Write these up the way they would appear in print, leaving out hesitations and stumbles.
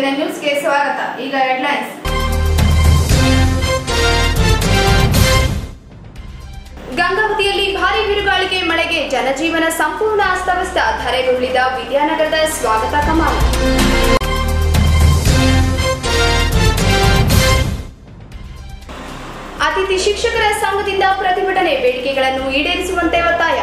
KNN ನ್ಯೂಸ್ಗೆ ಸ್ವಾಗತ. ಈಗ ಹೆಡ್ಲೈನ್ಸ್. ಗಂಗಾವತಿಯಲ್ಲಿ ಭಾರೀ ಬಿರುಗಾಳಿಗೆ ಮಳೆಗೆ ಜನಜೀವನ ಸಂಪೂರ್ಣ ಅಸ್ತವ್ಯಸ್ತ. ಧರೆಗುರುಳಿದ ವಿದ್ಯಾನಗರದ ಸ್ವಾಗತ ಕಮಾನು. ಅತಿಥಿ ಶಿಕ್ಷಕರ ಸಂಘದಿಂದ ಪ್ರತಿಭಟನೆ. ಬೇಡಿಕೆಗಳನ್ನು ಈಡೇರಿಸುವಂತೆ ಒತ್ತಾಯ.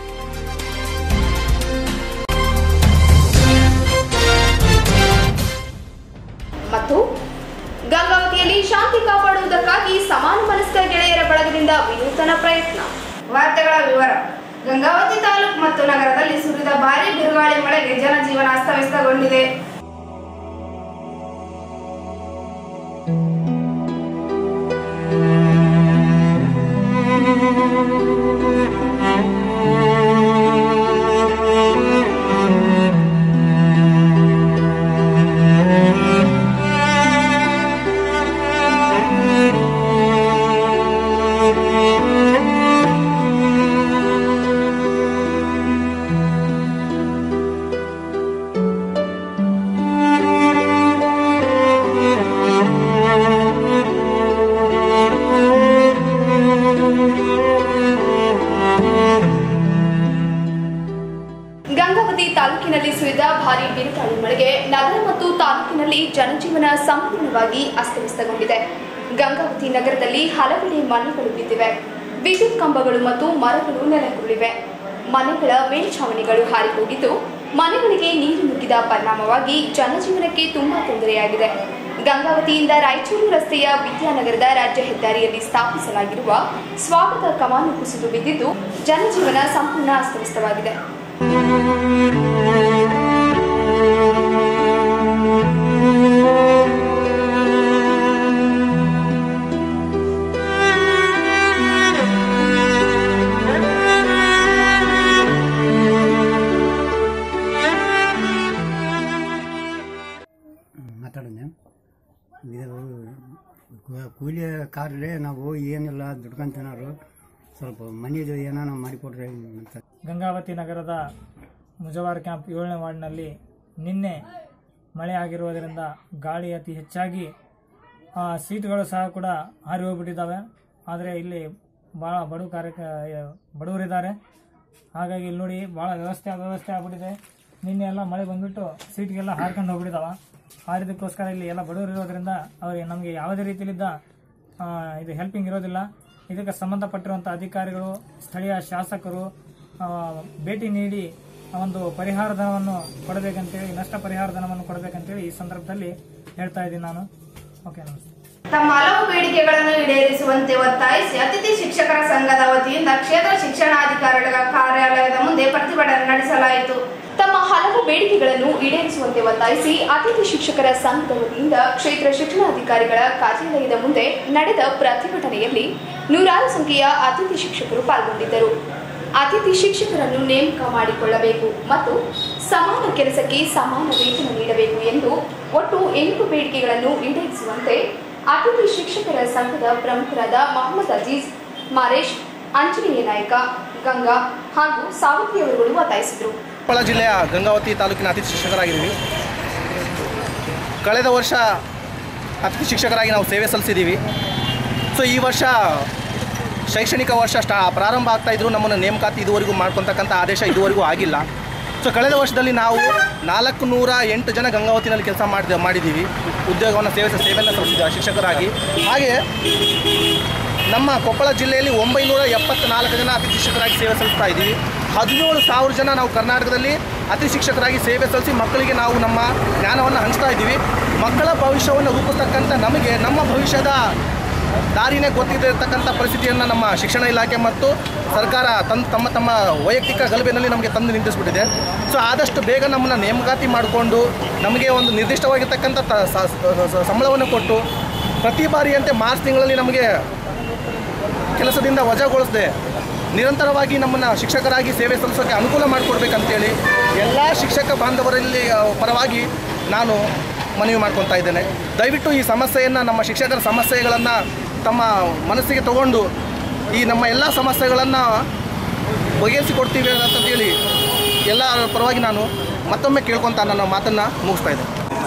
ಮತ್ತು ಗಂಗಾವತಿಯಲ್ಲಿ ಶಾಂತಿ ಕಾಪಾಡುವುದಕ್ಕಾಗಿ ಸಮಾನ ಮನಸ್ಕ ಗೆಳೆಯರ ಬಳಗದಿಂದ ವಿನೂತನ ಪ್ರಯತ್ನ. ವಾರ್ತೆಗಳ ವಿವರ. ಗಂಗಾವತಿ ತಾಲೂಕು ಮತ್ತು ನಗರದಲ್ಲಿ ಸುರಿದ ಭಾರೀ ಬಿರುಗಾಳಿ ಮಳೆಗೆ ಜನಜೀವನ ಅಸ್ತವ್ಯಸ್ತಗೊಂಡಿದೆ. ಗಂಗಾವತಿ ತಾಲೂಕಿನಲ್ಲಿ ಸುರಿದ ಭಾರೀ ಬಿರುಗಾಳಿ ಮಳೆಗೆ ನಗರ ಮತ್ತು ತಾಲೂಕಿನಲ್ಲಿ ಜನಜೀವನ ಸಂಪೂರ್ಣವಾಗಿ ಅಸ್ತವ್ಯಸ್ತಗೊಂಡಿದೆ. ಗಂಗಾವತಿ ನಗರದಲ್ಲಿ ಹಲವೆಡೆ ಮನೆಗಳು ಬಿದ್ದಿವೆ. ವಿದ್ಯುತ್ ಕಂಬಗಳು ಮತ್ತು ಮರಗಳು ನೆಲಕ್ಕುರುಳಿವೆ. ಮನೆಗಳ ಮೇಲ್ಛಾವಣಿಗಳು ಹಾರಿಹೋಗಿದ್ದು ಮನೆಗಳಿಗೆ ನೀರು ನುಗ್ಗಿದ ಪರಿಣಾಮವಾಗಿ ಜನಜೀವನಕ್ಕೆ ತುಂಬಾ ತೊಂದರೆಯಾಗಿದೆ. ಗಂಗಾವತಿಯಿಂದ ರಾಯಚೂರು ರಸ್ತೆಯ ವಿದ್ಯಾನಗರದ ರಾಜ್ಯ ಹೆದ್ದಾರಿಯಲ್ಲಿ ಸ್ಥಾಪಿಸಲಾಗಿರುವ ಸ್ವಾಗತ ಕಮಾನು ಕುಸಿದು ಬಿದ್ದಿದ್ದು ಜನಜೀವನ ಸಂಪೂರ್ಣ ಅಸ್ತವ್ಯಸ್ತವಾಗಿದೆ. ಕೂಲಿ ಕಾರ್ಲೆ ನಾವು ಏನೆಲ್ಲ ದುಡ್ಕೊಂಡು ತಿನ್ನೋರು, ಸ್ವಲ್ಪ ಮನೆಯದು ಏನಾನ ಮಾಡಿಕೊಡ್ರೆ ಅಂತ. ಗಂಗಾವತಿ ನಗರದ ಮುಜವಾರ್ ಕ್ಯಾಂಪ್ 7ನೇ ವಾರ್ಡ್ನಲ್ಲಿ ನಿನ್ನೆ ಮಳೆ ಆಗಿರುವುದರಿಂದ ಗಾಳಿ ಅತಿ ಹೆಚ್ಚಾಗಿ ಸೀಟ್ಗಳು ಸಹ ಕೂಡ ಹಾರಿ ಹೋಗ್ಬಿಟ್ಟಿದ್ದಾವೆ. ಆದರೆ ಇಲ್ಲಿ ಭಾಳ ಬಡವರಿದ್ದಾರೆ. ಹಾಗಾಗಿ ಇಲ್ಲಿ ನೋಡಿ ಭಾಳ ವ್ಯವಸ್ಥೆ ಆಗ್ಬಿಟ್ಟಿದೆ. ನಿನ್ನೆ ಎಲ್ಲ ಮಳೆ ಬಂದ್ಬಿಟ್ಟು ಸೀಟ್ಗೆಲ್ಲ ಹಾರ್ಕೊಂಡು ಹೋಗ್ಬಿಟ್ಟಿದ್ದಾವೆ. ಹಾರಿದಕ್ಕೋಸ್ಕರ ಇಲ್ಲಿ ಎಲ್ಲ ಬಡವರು ಇರೋದ್ರಿಂದ ಅವರಿಗೆ ನಮಗೆ ಯಾವುದೇ ರೀತಿಯಲ್ಲಿದ್ದ ಇದು ಹೆಲ್ಪಿಂಗ್ ಇರೋದಿಲ್ಲ. ಇದಕ್ಕೆ ಸಂಬಂಧಪಟ್ಟಿರುವಂಥ ಅಧಿಕಾರಿಗಳು, ಸ್ಥಳೀಯ ಶಾಸಕರು ಭೇಟಿ ನೀಡಿ ಒಂದು ಪರಿಹಾರ ಧನವನ್ನು ಕೊಡಬೇಕಂತೇಳಿ, ನಷ್ಟ ಪರಿಹಾರ ಧನವನ್ನು ಕೊಡಬೇಕಂತೇಳಿ ಈ ಸಂದರ್ಭದಲ್ಲಿ ಹೇಳ್ತಾ ಇದ್ದೀನಿ ನಾನು. ಓಕೆ, ನಮಸ್ತೆ. ತಮ್ಮ ಹಲವು ಬೇಡಿಕೆಗಳನ್ನು ಈಡೇರಿಸುವಂತೆ ಒತ್ತಾಯಿಸಿ ಅತಿಥಿ ಶಿಕ್ಷಕರ ಸಂಘದ ವತಿಯಿಂದ ಕ್ಷೇತ್ರ ಶಿಕ್ಷಣಾಧಿಕಾರಿಗಳ ಕಾರ್ಯಾಲಯದ ಮುಂದೆ ಪ್ರತಿಭಟನೆ ನಡೆಸಲಾಯಿತು. ತಮ್ಮ ಹಲವು ಬೇಡಿಕೆಗಳನ್ನು ಈಡೇರಿಸುವಂತೆ ಒತ್ತಾಯಿಸಿ ಅತಿಥಿ ಶಿಕ್ಷಕರ ಸಂಘದ ವತಿಯಿಂದ ಕ್ಷೇತ್ರ ಶಿಕ್ಷಣಾಧಿಕಾರಿಗಳ ಕಾರ್ಯಾಲಯದ ಮುಂದೆ ನಡೆದ ಪ್ರತಿಭಟನೆಯಲ್ಲಿ ನೂರಾರು ಸಂಖ್ಯೆಯ ಅತಿಥಿ ಶಿಕ್ಷಕರು ಪಾಲ್ಗೊಂಡಿದ್ದರು. ಅತಿಥಿ ಶಿಕ್ಷಕರನ್ನು ನೇಮಕ ಮಾಡಿಕೊಳ್ಳಬೇಕು ಮತ್ತು ಸಮಾನ ಕೆಲಸಕ್ಕೆ ಸಮಾನ ವೇತನ ನೀಡಬೇಕು ಎಂದು ಒಟ್ಟು 8 ಬೇಡಿಕೆಗಳನ್ನು ಈಡೇರಿಸುವಂತೆ ಅತಿಥಿ ಶಿಕ್ಷಕರ ಸಂಘದ ಪ್ರಮುಖರಾದ ಮೊಹಮ್ಮದ್ ಅಜೀಜ್, ಮಾರೇಶ್, ಆಂಜನೇಯ ನಾಯಕ, ಗಂಗಾ ಹಾಗೂ ಸಾವತ್ರಿ ಅವರುಗಳು ಒತ್ತಾಯಿಸಿದರು. ಕೊಪ್ಪಳ ಜಿಲ್ಲೆಯ ಗಂಗಾವತಿ ತಾಲೂಕಿನ ಅತಿಥಿ ಶಿಕ್ಷಕರಾಗಿದ್ದೀವಿ. ಕಳೆದ ವರ್ಷ ಅತಿಥಿ ಶಿಕ್ಷಕರಾಗಿ ನಾವು ಸೇವೆ ಸಲ್ಲಿಸಿದ್ದೀವಿ. ಸೊ ಈ ವರ್ಷ ಶೈಕ್ಷಣಿಕ ವರ್ಷ ಪ್ರಾರಂಭ ಆಗ್ತಾ ಇದ್ರು ನಮ್ಮನ್ನು ನೇಮಕಾತಿ ಇದುವರೆಗೂ ಮಾಡ್ಕೊತಕ್ಕಂಥ ಆದೇಶ ಇದುವರೆಗೂ ಆಗಿಲ್ಲ. ಸೊ ಕಳೆದ ವರ್ಷದಲ್ಲಿ ನಾವು 408 ಜನ ಗಂಗಾವತಿನಲ್ಲಿ ಕೆಲಸ ಮಾಡಿದ್ದೀವಿ. ಉದ್ಯೋಗವನ್ನು ಸೇವೆಯನ್ನು ಸಲ್ಲಿಸಿದ್ದೀವಿ ಶಿಕ್ಷಕರಾಗಿ. ಹಾಗೆ ನಮ್ಮ ಕೊಪ್ಪಳ ಜಿಲ್ಲೆಯಲ್ಲಿ 974 ಜನ ಅತಿಥಿ ಶಿಕ್ಷಕರಾಗಿ ಸೇವೆ ಸಲ್ಲಿಸ್ತಾ ಇದ್ದೀವಿ. 17,000 ಜನ ನಾವು ಕರ್ನಾಟಕದಲ್ಲಿ ಅತಿಥಿ ಶಿಕ್ಷಕರಾಗಿ ಸೇವೆ ಸಲ್ಲಿಸಿ ಮಕ್ಕಳಿಗೆ ನಾವು ನಮ್ಮ ಜ್ಞಾನವನ್ನು ಹಂಚ್ತಾ ಇದ್ದೀವಿ. ಮಕ್ಕಳ ಭವಿಷ್ಯವನ್ನು ರೂಪಿಸ್ತಕ್ಕಂಥ ನಮಗೆ ನಮ್ಮ ಭವಿಷ್ಯದ ದಾರಿನೇ ಗೊತ್ತಿರತಕ್ಕಂಥ ಪರಿಸ್ಥಿತಿಯನ್ನು ನಮ್ಮ ಶಿಕ್ಷಣ ಇಲಾಖೆ ಮತ್ತು ಸರ್ಕಾರ ತಮ್ಮ ವೈಯಕ್ತಿಕ ಗಲಭೆಯಲ್ಲಿ ನಮಗೆ ತಂದು ನಿಂತಿಸ್ಬಿಟ್ಟಿದೆ. ಸೊ ಆದಷ್ಟು ಬೇಗ ನಮ್ಮನ್ನು ನೇಮಕಾತಿ ಮಾಡಿಕೊಂಡು ನಮಗೆ ಒಂದು ನಿರ್ದಿಷ್ಟವಾಗಿರ್ತಕ್ಕಂಥ ಸಂಬಳವನ್ನು ಕೊಟ್ಟು ಪ್ರತಿ ಬಾರಿಯಂತೆ ಮಾರ್ಚ್ ತಿಂಗಳಲ್ಲಿ ನಮಗೆ ಕೆಲಸದಿಂದ ವಜಾಗೊಳಿಸದೆ ನಿರಂತರವಾಗಿ ನಮ್ಮನ್ನು ಶಿಕ್ಷಕರಾಗಿ ಸೇವೆ ಸಲ್ಲಿಸೋಕ್ಕೆ ಅನುಕೂಲ ಮಾಡಿಕೊಡ್ಬೇಕಂತೇಳಿ ಎಲ್ಲ ಶಿಕ್ಷಕ ಬಾಂಧವರಲ್ಲಿ ಪರವಾಗಿ ನಾನು ಮನವಿ ಮಾಡ್ಕೊತಾ ಇದ್ದೇನೆ. ದಯವಿಟ್ಟು ಈ ಸಮಸ್ಯೆಯನ್ನು, ನಮ್ಮ ಶಿಕ್ಷಕರ ಸಮಸ್ಯೆಗಳನ್ನು ತಮ್ಮ ಮನಸ್ಸಿಗೆ ತಗೊಂಡು ಈ ನಮ್ಮ ಎಲ್ಲ ಸಮಸ್ಯೆಗಳನ್ನು ಬಗೆಹರಿಸಿಕೊಡ್ತೀವಿ ಅಂತೇಳಿ ಎಲ್ಲ ಪರವಾಗಿ ನಾನು ಮತ್ತೊಮ್ಮೆ ಕೇಳ್ಕೊತಾ ನನ್ನ ಮಾತನ್ನು ಮುಗಿಸ್ತಾ ಇದ್ದೇನೆ.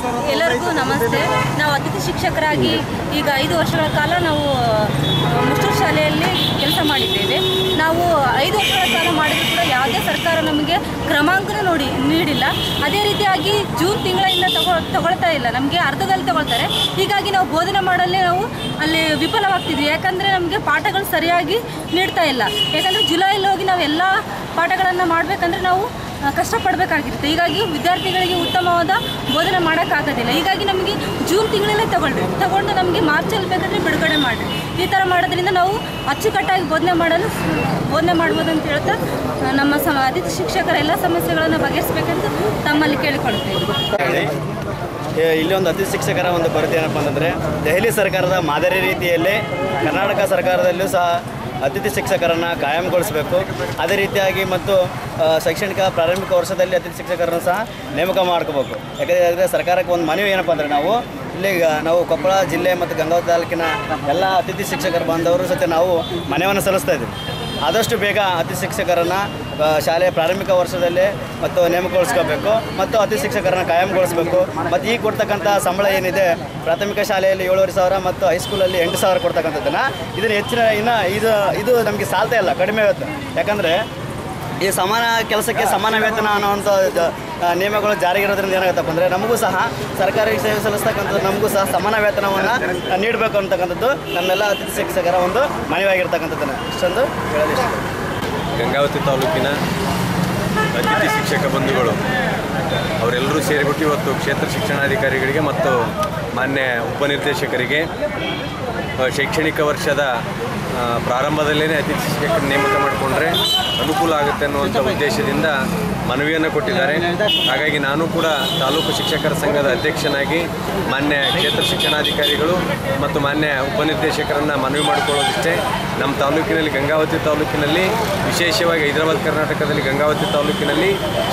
ಎಲ್ಲರಿಗೂ ನಮಸ್ತೆ. ನಾವು ಅತಿಥಿ ಶಿಕ್ಷಕರಾಗಿ ಈಗ 5 ವರ್ಷಗಳ ಕಾಲ ನಾವು ಮುಷ್ಟೂರು ಶಾಲೆಯಲ್ಲಿ ಕೆಲಸ ಮಾಡಿದ್ದೇವೆ. ನಾವು 5 ವರ್ಷಗಳ ಕಾಲ ಮಾಡಿದರೂ ಕೂಡ ಯಾವುದೇ ಸರ್ಕಾರ ನಮಗೆ ಕ್ರಮಾಂಕನ ನೀಡಿಲ್ಲ. ಅದೇ ರೀತಿಯಾಗಿ ಜೂನ್ ತಿಂಗಳಿಂದ ತಗೊಳ್ತಾ ಇಲ್ಲ, ನಮಗೆ ಅರ್ಧದಲ್ಲಿ ತಗೊಳ್ತಾರೆ. ಹೀಗಾಗಿ ನಾವು ಬೋಧನೆ ಮಾಡಲ್ಲೇ ನಾವು ಅಲ್ಲಿ ವಿಫಲವಾಗ್ತಿದ್ವಿ. ಯಾಕಂದರೆ ನಮಗೆ ಪಾಠಗಳು ಸರಿಯಾಗಿ ನೀಡ್ತಾ ಇಲ್ಲ. ಯಾಕಂದರೆ ಜುಲೈಯಲ್ಲಿ ಹೋಗಿ ನಾವು ಎಲ್ಲ ಪಾಠಗಳನ್ನು ಮಾಡಬೇಕಂದ್ರೆ ನಾವು ಕಷ್ಟಪಡಬೇಕಾಗಿರುತ್ತೆ. ಹೀಗಾಗಿ ವಿದ್ಯಾರ್ಥಿಗಳಿಗೆ ಉತ್ತಮವಾದ ಬೋಧನೆ ಮಾಡೋಕ್ಕಾಗೋದಿಲ್ಲ. ಹೀಗಾಗಿ ನಮಗೆ ಜೂನ್ ತಿಂಗಳಲ್ಲೇ ತಗೊಂಡು ನಮಗೆ ಮಾರ್ಚಲ್ಲಿ ಬೇಕಾದರೆ ಬಿಡುಗಡೆ ಮಾಡಿ. ಈ ಥರ ಮಾಡೋದ್ರಿಂದ ನಾವು ಅಚ್ಚುಕಟ್ಟಾಗಿ ಬೋಧನೆ ಮಾಡ್ಬೋದು ಅಂತ ಹೇಳ್ತಾ ನಮ್ಮ ಅತಿಥಿ ಶಿಕ್ಷಕರ ಎಲ್ಲ ಸಮಸ್ಯೆಗಳನ್ನು ಬಗೆಹರಿಸಬೇಕಂತ ತಮ್ಮಲ್ಲಿ ಕೇಳಿಕೊಳ್ತೇವೆ. ಇಲ್ಲಿ ಒಂದು ಅತಿಥಿ ಶಿಕ್ಷಕರ ಒಂದು ಕೊರತೆ ಏನಪ್ಪ ಅಂತಂದರೆ, ದೆಹಲಿ ಸರ್ಕಾರದ ಮಾದರಿ ರೀತಿಯಲ್ಲಿ ಕರ್ನಾಟಕ ಸರ್ಕಾರದಲ್ಲೂ ಸಹ ಅತಿಥಿ ಶಿಕ್ಷಕರನ್ನು ಕಾಯಂಗೊಳಿಸಬೇಕು. ಅದೇ ರೀತಿಯಾಗಿ ಮತ್ತು ಶೈಕ್ಷಣಿಕ ಪ್ರಾರಂಭಿಕ ವರ್ಷದಲ್ಲಿ ಅತಿಥಿ ಶಿಕ್ಷಕರನ್ನು ಸಹ ನೇಮಕ ಮಾಡ್ಕೋಬೇಕು. ಯಾಕಂದರೆ ಸರ್ಕಾರಕ್ಕೆ ಒಂದು ಮನವಿ ಏನಪ್ಪ ಅಂದರೆ, ನಾವು ಕೊಪ್ಪಳ ಜಿಲ್ಲೆ ಮತ್ತು ಗಂಗಾವತಿ ತಾಲೂಕಿನ ಎಲ್ಲ ಅತಿಥಿ ಶಿಕ್ಷಕರು ಬಾಂಧವರು ಜೊತೆ ನಾವು ಮನವಿಯನ್ನು ಸಲ್ಲಿಸ್ತಾ ಇದ್ದೀವಿ. ಆದಷ್ಟು ಬೇಗ ಅತಿಥಿ ಶಿಕ್ಷಕರನ್ನು ಶಾಲೆಯ ಪ್ರಾರಂಭಿಕ ವರ್ಷದಲ್ಲೇ ಮತ್ತು ನೇಮಕಗೊಳಿಸ್ಕೋಬೇಕು ಮತ್ತು ಅತಿಥಿ ಶಿಕ್ಷಕರನ್ನು ಕಾಯಂಗೊಳಿಸಬೇಕು. ಮತ್ತು ಈಗ ಕೊಡ್ತಕ್ಕಂಥ ಸಂಬಳ ಏನಿದೆ, ಪ್ರಾಥಮಿಕ ಶಾಲೆಯಲ್ಲಿ 7,500 ಮತ್ತು ಹೈಸ್ಕೂಲಲ್ಲಿ 8,000 ಕೊಡ್ತಕ್ಕಂಥದ್ದನ್ನು ಇದನ್ನು ಹೆಚ್ಚಿನ ಇದು ನಮಗೆ ಸಾಲ್ತಾ ಇಲ್ಲ, ಕಡಿಮೆ ವೇತನ. ಯಾಕಂದರೆ ಈ ಸಮಾನ ಕೆಲಸಕ್ಕೆ ಸಮಾನ ವೇತನ ಅನ್ನೋವಂಥ ನಿಯಮಗಳು ಜಾರಿಗಿರೋದ್ರಿಂದ ಏನಾಗುತ್ತಪ್ಪ ಅಂದರೆ, ನಮಗೂ ಸಹ ಸರ್ಕಾರಿ ಸೇವೆ ಸಲ್ಲಿಸ್ತಕ್ಕಂಥದ್ದು ನಮಗೂ ಸಹ ಸಮಾನ ವೇತನವನ್ನು ನೀಡಬೇಕು ಅಂತಕ್ಕಂಥದ್ದು ನಮ್ಮೆಲ್ಲ ಅತಿಥಿ ಶಿಕ್ಷಕರ ಒಂದು ಮನವಿಯಾಗಿರ್ತಕ್ಕಂಥದ್ದನ್ನು ಇಷ್ಟೊಂದು ಹೇಳಲು ಇಷ್ಟ. ಗಂಗಾವತಿ ತಾಲೂಕಿನ ಅತಿಥಿ ಶಿಕ್ಷಕ ಬಂಧುಗಳು ಅವರೆಲ್ಲರೂ ಸೇರಿಬಿಟ್ಟು ಇವತ್ತು ಕ್ಷೇತ್ರ ಶಿಕ್ಷಣಾಧಿಕಾರಿಗಳಿಗೆ ಮತ್ತು ಮಾನ್ಯ ಉಪನಿರ್ದೇಶಕರಿಗೆ ಶೈಕ್ಷಣಿಕ ವರ್ಷದ ಪ್ರಾರಂಭದಲ್ಲೇ ಅತಿಥಿ ಶಿಕ್ಷಕರ ನೇಮಕ ಮಾಡಿಕೊಂಡ್ರೆ ಅನುಕೂಲ ಆಗುತ್ತೆ ಅನ್ನುವಂಥ ಉದ್ದೇಶದಿಂದ ಮನವಿಯನ್ನು ಕೊಟ್ಟಿದ್ದಾರೆ. ಹಾಗಾಗಿ ನಾನು ಕೂಡ ತಾಲೂಕು ಶಿಕ್ಷಕರ ಸಂಘದ ಅಧ್ಯಕ್ಷನಾಗಿ ಮಾನ್ಯ ಕ್ಷೇತ್ರ ಶಿಕ್ಷಣಾಧಿಕಾರಿಗಳು ಮತ್ತು ಮಾನ್ಯ ಉಪನಿರ್ದೇಶಕರನ್ನು ಮನವಿ ಮಾಡಿಕೊಳ್ಳೋದಿಷ್ಟೇ. ನಮ್ಮ ತಾಲೂಕಿನಲ್ಲಿ ಗಂಗಾವತಿ ತಾಲೂಕಿನಲ್ಲಿ ವಿಶೇಷವಾಗಿ ಹೈದರಾಬಾದ್ ಕರ್ನಾಟಕದಲ್ಲಿ ಗಂಗಾವತಿ ತಾಲೂಕಿನಲ್ಲಿ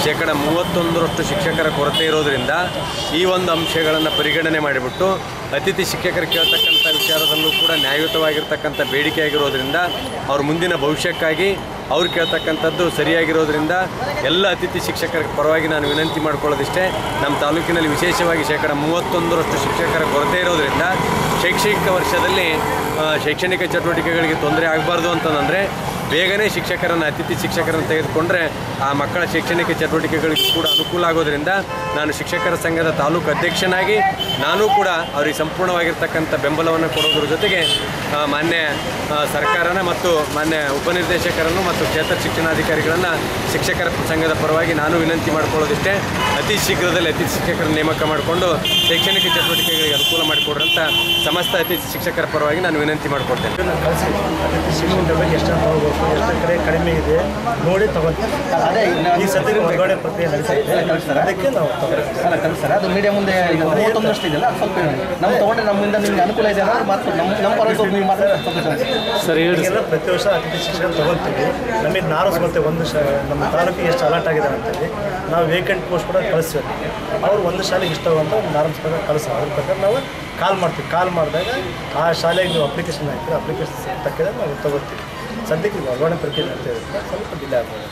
31% ಶಿಕ್ಷಕರ ಕೊರತೆ ಇರೋದರಿಂದ ಈ ಒಂದು ಅಂಶಗಳನ್ನು ಪರಿಗಣನೆ ಮಾಡಿಬಿಟ್ಟು ಅತಿಥಿ ಶಿಕ್ಷಕರು ಕೇಳ್ತಕ್ಕಂಥ ವಿಚಾರದಲ್ಲೂ ಕೂಡ ನ್ಯಾಯಯುತವಾಗಿರ್ತಕ್ಕಂಥ ಬೇಡಿಕೆ ಆಗಿರೋದ್ರಿಂದ ಅವ್ರ ಮುಂದಿನ ಭವಿಷ್ಯಕ್ಕಾಗಿ ಅವ್ರು ಕೇಳ್ತಕ್ಕಂಥದ್ದು ಸರಿಯಾಗಿರೋದ್ರಿಂದ ಎಲ್ಲ ಅತಿಥಿ ಶಿಕ್ಷಕರ ಪರವಾಗಿ ನಾನು ವಿನಂತಿ ಮಾಡ್ಕೊಳ್ಳೋದಿಷ್ಟೇ. ನಮ್ಮ ತಾಲೂಕಿನಲ್ಲಿ ವಿಶೇಷವಾಗಿ 31% ಶಿಕ್ಷಕರ ಕೊರತೆ ಇರೋದರಿಂದ ಶೈಕ್ಷಣಿಕ ವರ್ಷದಲ್ಲಿ ಶೈಕ್ಷಣಿಕ ಚಟುವಟಿಕೆಗಳಿಗೆ ತೊಂದರೆ ಆಗಬಾರ್ದು ಅಂತಂದರೆ ಬೇಗನೆ ಅತಿಥಿ ಶಿಕ್ಷಕರನ್ನು ತೆಗೆದುಕೊಂಡ್ರೆ ಆ ಮಕ್ಕಳ ಶೈಕ್ಷಣಿಕ ಚಟುವಟಿಕೆಗಳಿಗೆ ಕೂಡ ಅನುಕೂಲ ಆಗೋದರಿಂದ ನಾನು ಶಿಕ್ಷಕರ ಸಂಘದ ತಾಲೂಕು ಅಧ್ಯಕ್ಷನಾಗಿ ನಾನು ಕೂಡ ಅವರಿಗೆ ಸಂಪೂರ್ಣವಾಗಿರ್ತಕ್ಕಂಥ ಬೆಂಬಲವನ್ನು ಕೊಡೋದ್ರ ಜೊತೆಗೆ ಮಾನ್ಯ ಸರ್ಕಾರನ ಮತ್ತು ಮಾನ್ಯ ಉಪನಿರ್ದೇಶಕರನ್ನು ಮತ್ತು ಕ್ಷೇತ್ರ ಶಿಕ್ಷಣಾಧಿಕಾರಿಗಳನ್ನು ಶಿಕ್ಷಕರ ಸಂಘದ ಪರವಾಗಿ ನಾನು ವಿನಂತಿ ಮಾಡ್ಕೊಳ್ಳೋದಿಷ್ಟೇ, ಅತಿ ಶೀಘ್ರದಲ್ಲಿ ಅತಿಥಿ ಶಿಕ್ಷಕರ ನೇಮಕ ಮಾಡಿಕೊಂಡು ಶೈಕ್ಷಣಿಕ ಚಟುವಟಿಕೆಗಳಿಗೆ ಅನುಕೂಲ ಮಾಡಿಕೊಡ್ರಂತ ಸಮಸ್ತ ಅತಿಥಿ ಶಿಕ್ಷಕರ ಪರವಾಗಿ ನಾನು ವಿನಂತಿ ಮಾಡಿಕೊಡ್ತೇನೆ. ಅತಿಥಿ ಶಿಕ್ಷಕರ ಬಗ್ಗೆ ಎಷ್ಟು ಕಡೆ ಕಡಿಮೆ ಇದೆ ನೋಡಿ ತಗೊಳ್ತೀವಿ. ಅದೇ ಈ ಸದ್ಯ ವರ್ಗಾವಣೆ ಪ್ರಕ್ರಿಯೆ ಅದಕ್ಕೆ ನಾವು ಸರ್ ಅದು ಮೀಡಿಯಾ ಮುಂದೆ 31 ಇದೆಯಲ್ಲ, ಸ್ವಲ್ಪ ನಮ್ಮ ತೊಗೊಂಡ್ರೆ ನಮ್ಮಿಂದ ನಿಮ್ಗೆ ಅನುಕೂಲ ಇದೆ ನಮ್ಮ ಪರವಾಗಿ ನೀವು ಸರಿ ಎಲ್ಲ ಪ್ರತಿ ವರ್ಷ ಅತಿಥಿ ಶಿಕ್ಷಕರು ತಗೊಳ್ತೀವಿ. ನಮಗೆ ನಾರ್ಮ್ಸ್ ಮತ್ತು ನಮ್ಮ ತಾಲೂಕಿಗೆ ಎಷ್ಟು ಅಲರ್ಟ್ ಆಗಿದೆ ಅಂತೇಳಿ ನಾವು ವೇಕೆಂಟ್ ಪೋಸ್ಟ್ ಕೂಡ ಕಳಿಸ್ಬೇಕು. ಅವ್ರು ಒಂದು ಶಾಲೆಗೆ ಇಷ್ಟ ಅಂತ ನಾರ್ಮ್ಸ್ ಪ್ರಕಾರ ಕಳಿಸೋ ಅದ್ರ ಪ್ರಕಾರ ನಾವು ಕಾಲ್ ಮಾಡ್ತೀವಿ. ಕಾಲ್ ಮಾಡಿದಾಗ ಆ ಶಾಲೆಗೆ ನೀವು ಅಪ್ಲಿಕೇಶನ್ ಹಾಕ್ತೀವಿ, ಅಪ್ಲಿಕೇಶನ್ ತಕ್ಕಿದಾಗ ನಾವು ತಗೋತೀವಿ. ಸದ್ಯಕ್ಕೆ ವರ್ಗಾವಣೆ ಪ್ರಕ್ರಿಯೆ ಆಗ್ತಾಯಿರುತ್ತೆ, ಸ್ವಲ್ಪ ಡಿಲೇ ಆಗ್ಬೋದು.